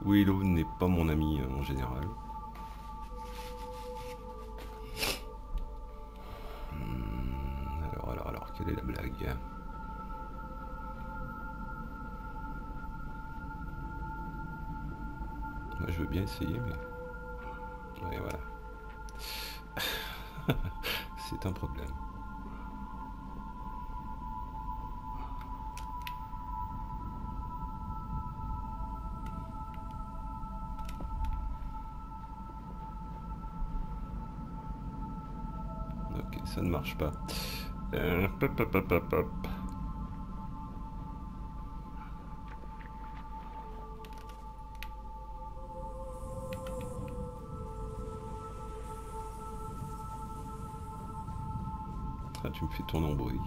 [SPEAKER 1] Willow n'est pas mon ami euh, en général. Hmm, alors, alors, alors, quelle est la blague? Moi je veux bien essayer, mais... Ouais, voilà. C'est un problème. Ok, ça ne marche pas. Euh, pop, pop, pop, pop, pop. Ah, tu me fais ton embrouille.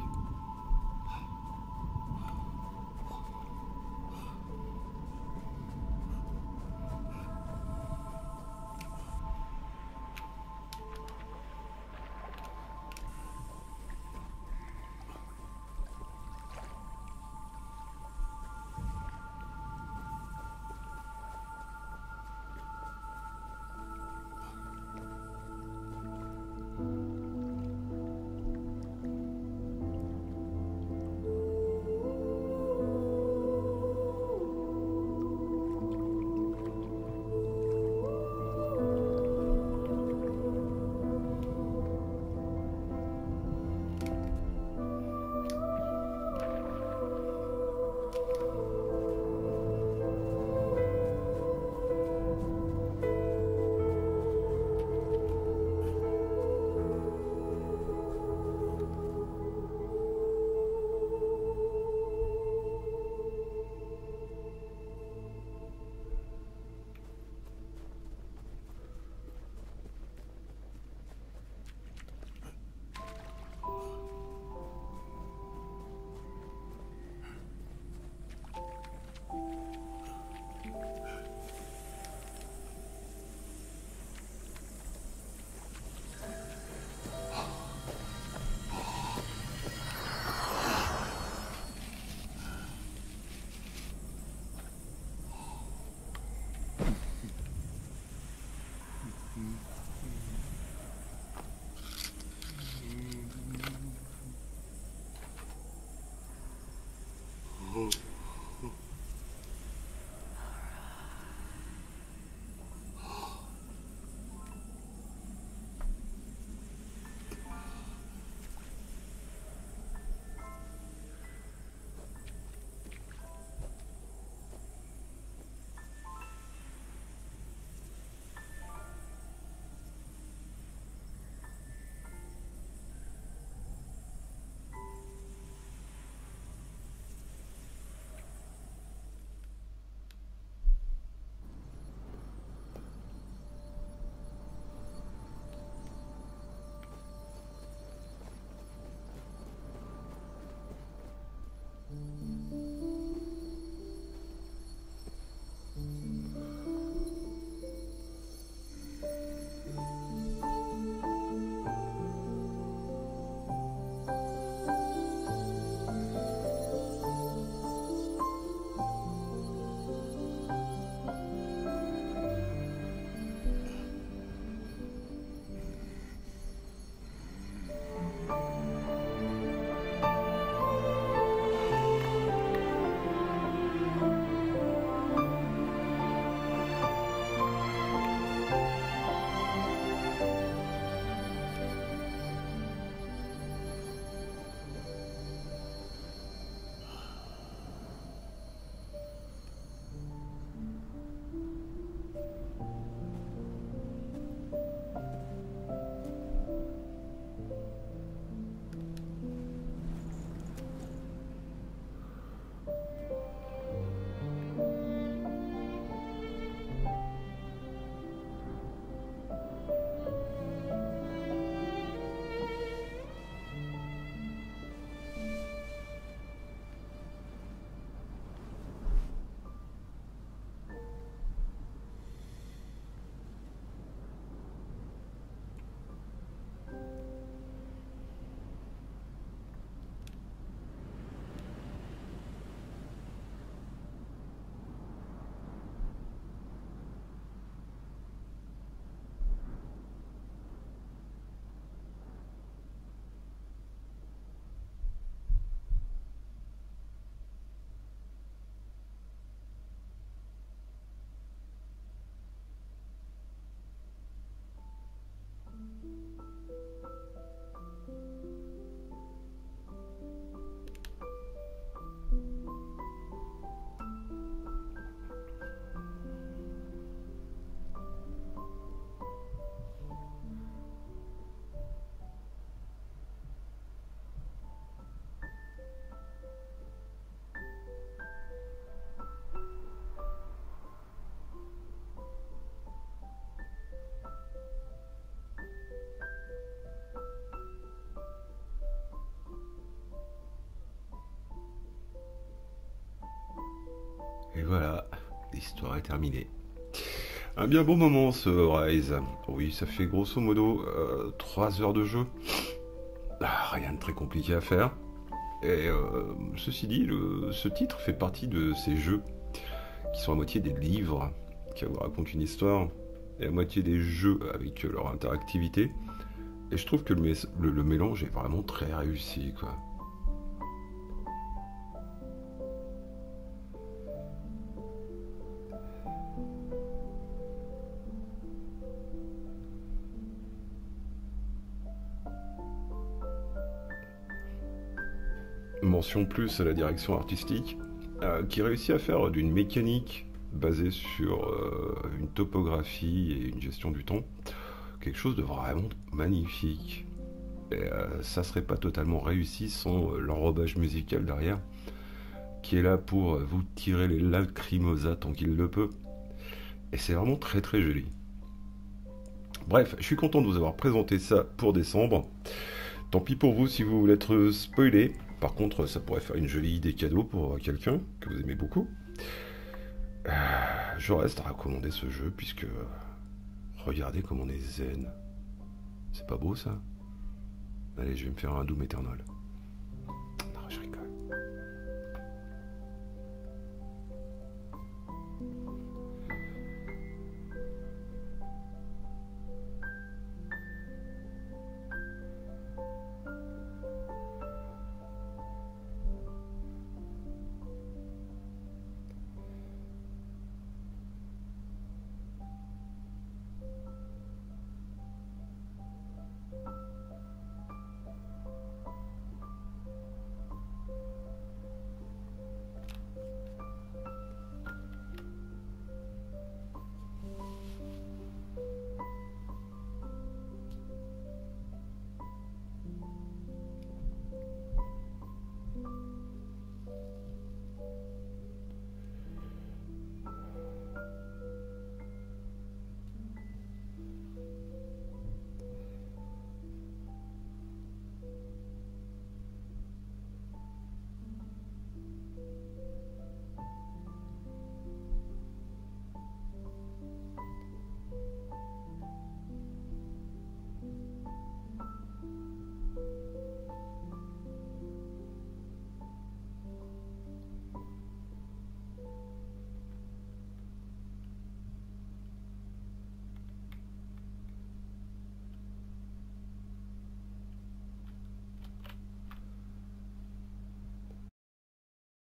[SPEAKER 1] voilà, l'histoire est terminée. Un bien bon moment ce Rise. Oui, ça fait grosso modo euh, trois heures de jeu. Ah, rien de très compliqué à faire. Et euh, ceci dit, le, ce titre fait partie de ces jeux qui sont à moitié des livres qui vous racontent une histoire et à moitié des jeux avec leur interactivité. Et je trouve que le, le, le mélange est vraiment très réussi, quoi. Mention plus à la direction artistique, euh, qui réussit à faire d'une mécanique basée sur euh, une topographie et une gestion du temps quelque chose de vraiment magnifique. Et euh, ça serait pas totalement réussi sans euh, l'enrobage musical derrière, qui est là pour euh, vous tirer les lacrymosas tant qu'il le peut. Et c'est vraiment très très joli. Bref, je suis content de vous avoir présenté ça pour décembre. Tant pis pour vous si vous voulez être spoilé. Par contre, ça pourrait faire une jolie idée cadeau pour quelqu'un que vous aimez beaucoup. Euh, je reste à recommander ce jeu puisque... Regardez comme on est zen. C'est pas beau ça? Allez, je vais me faire un Doom Eternal.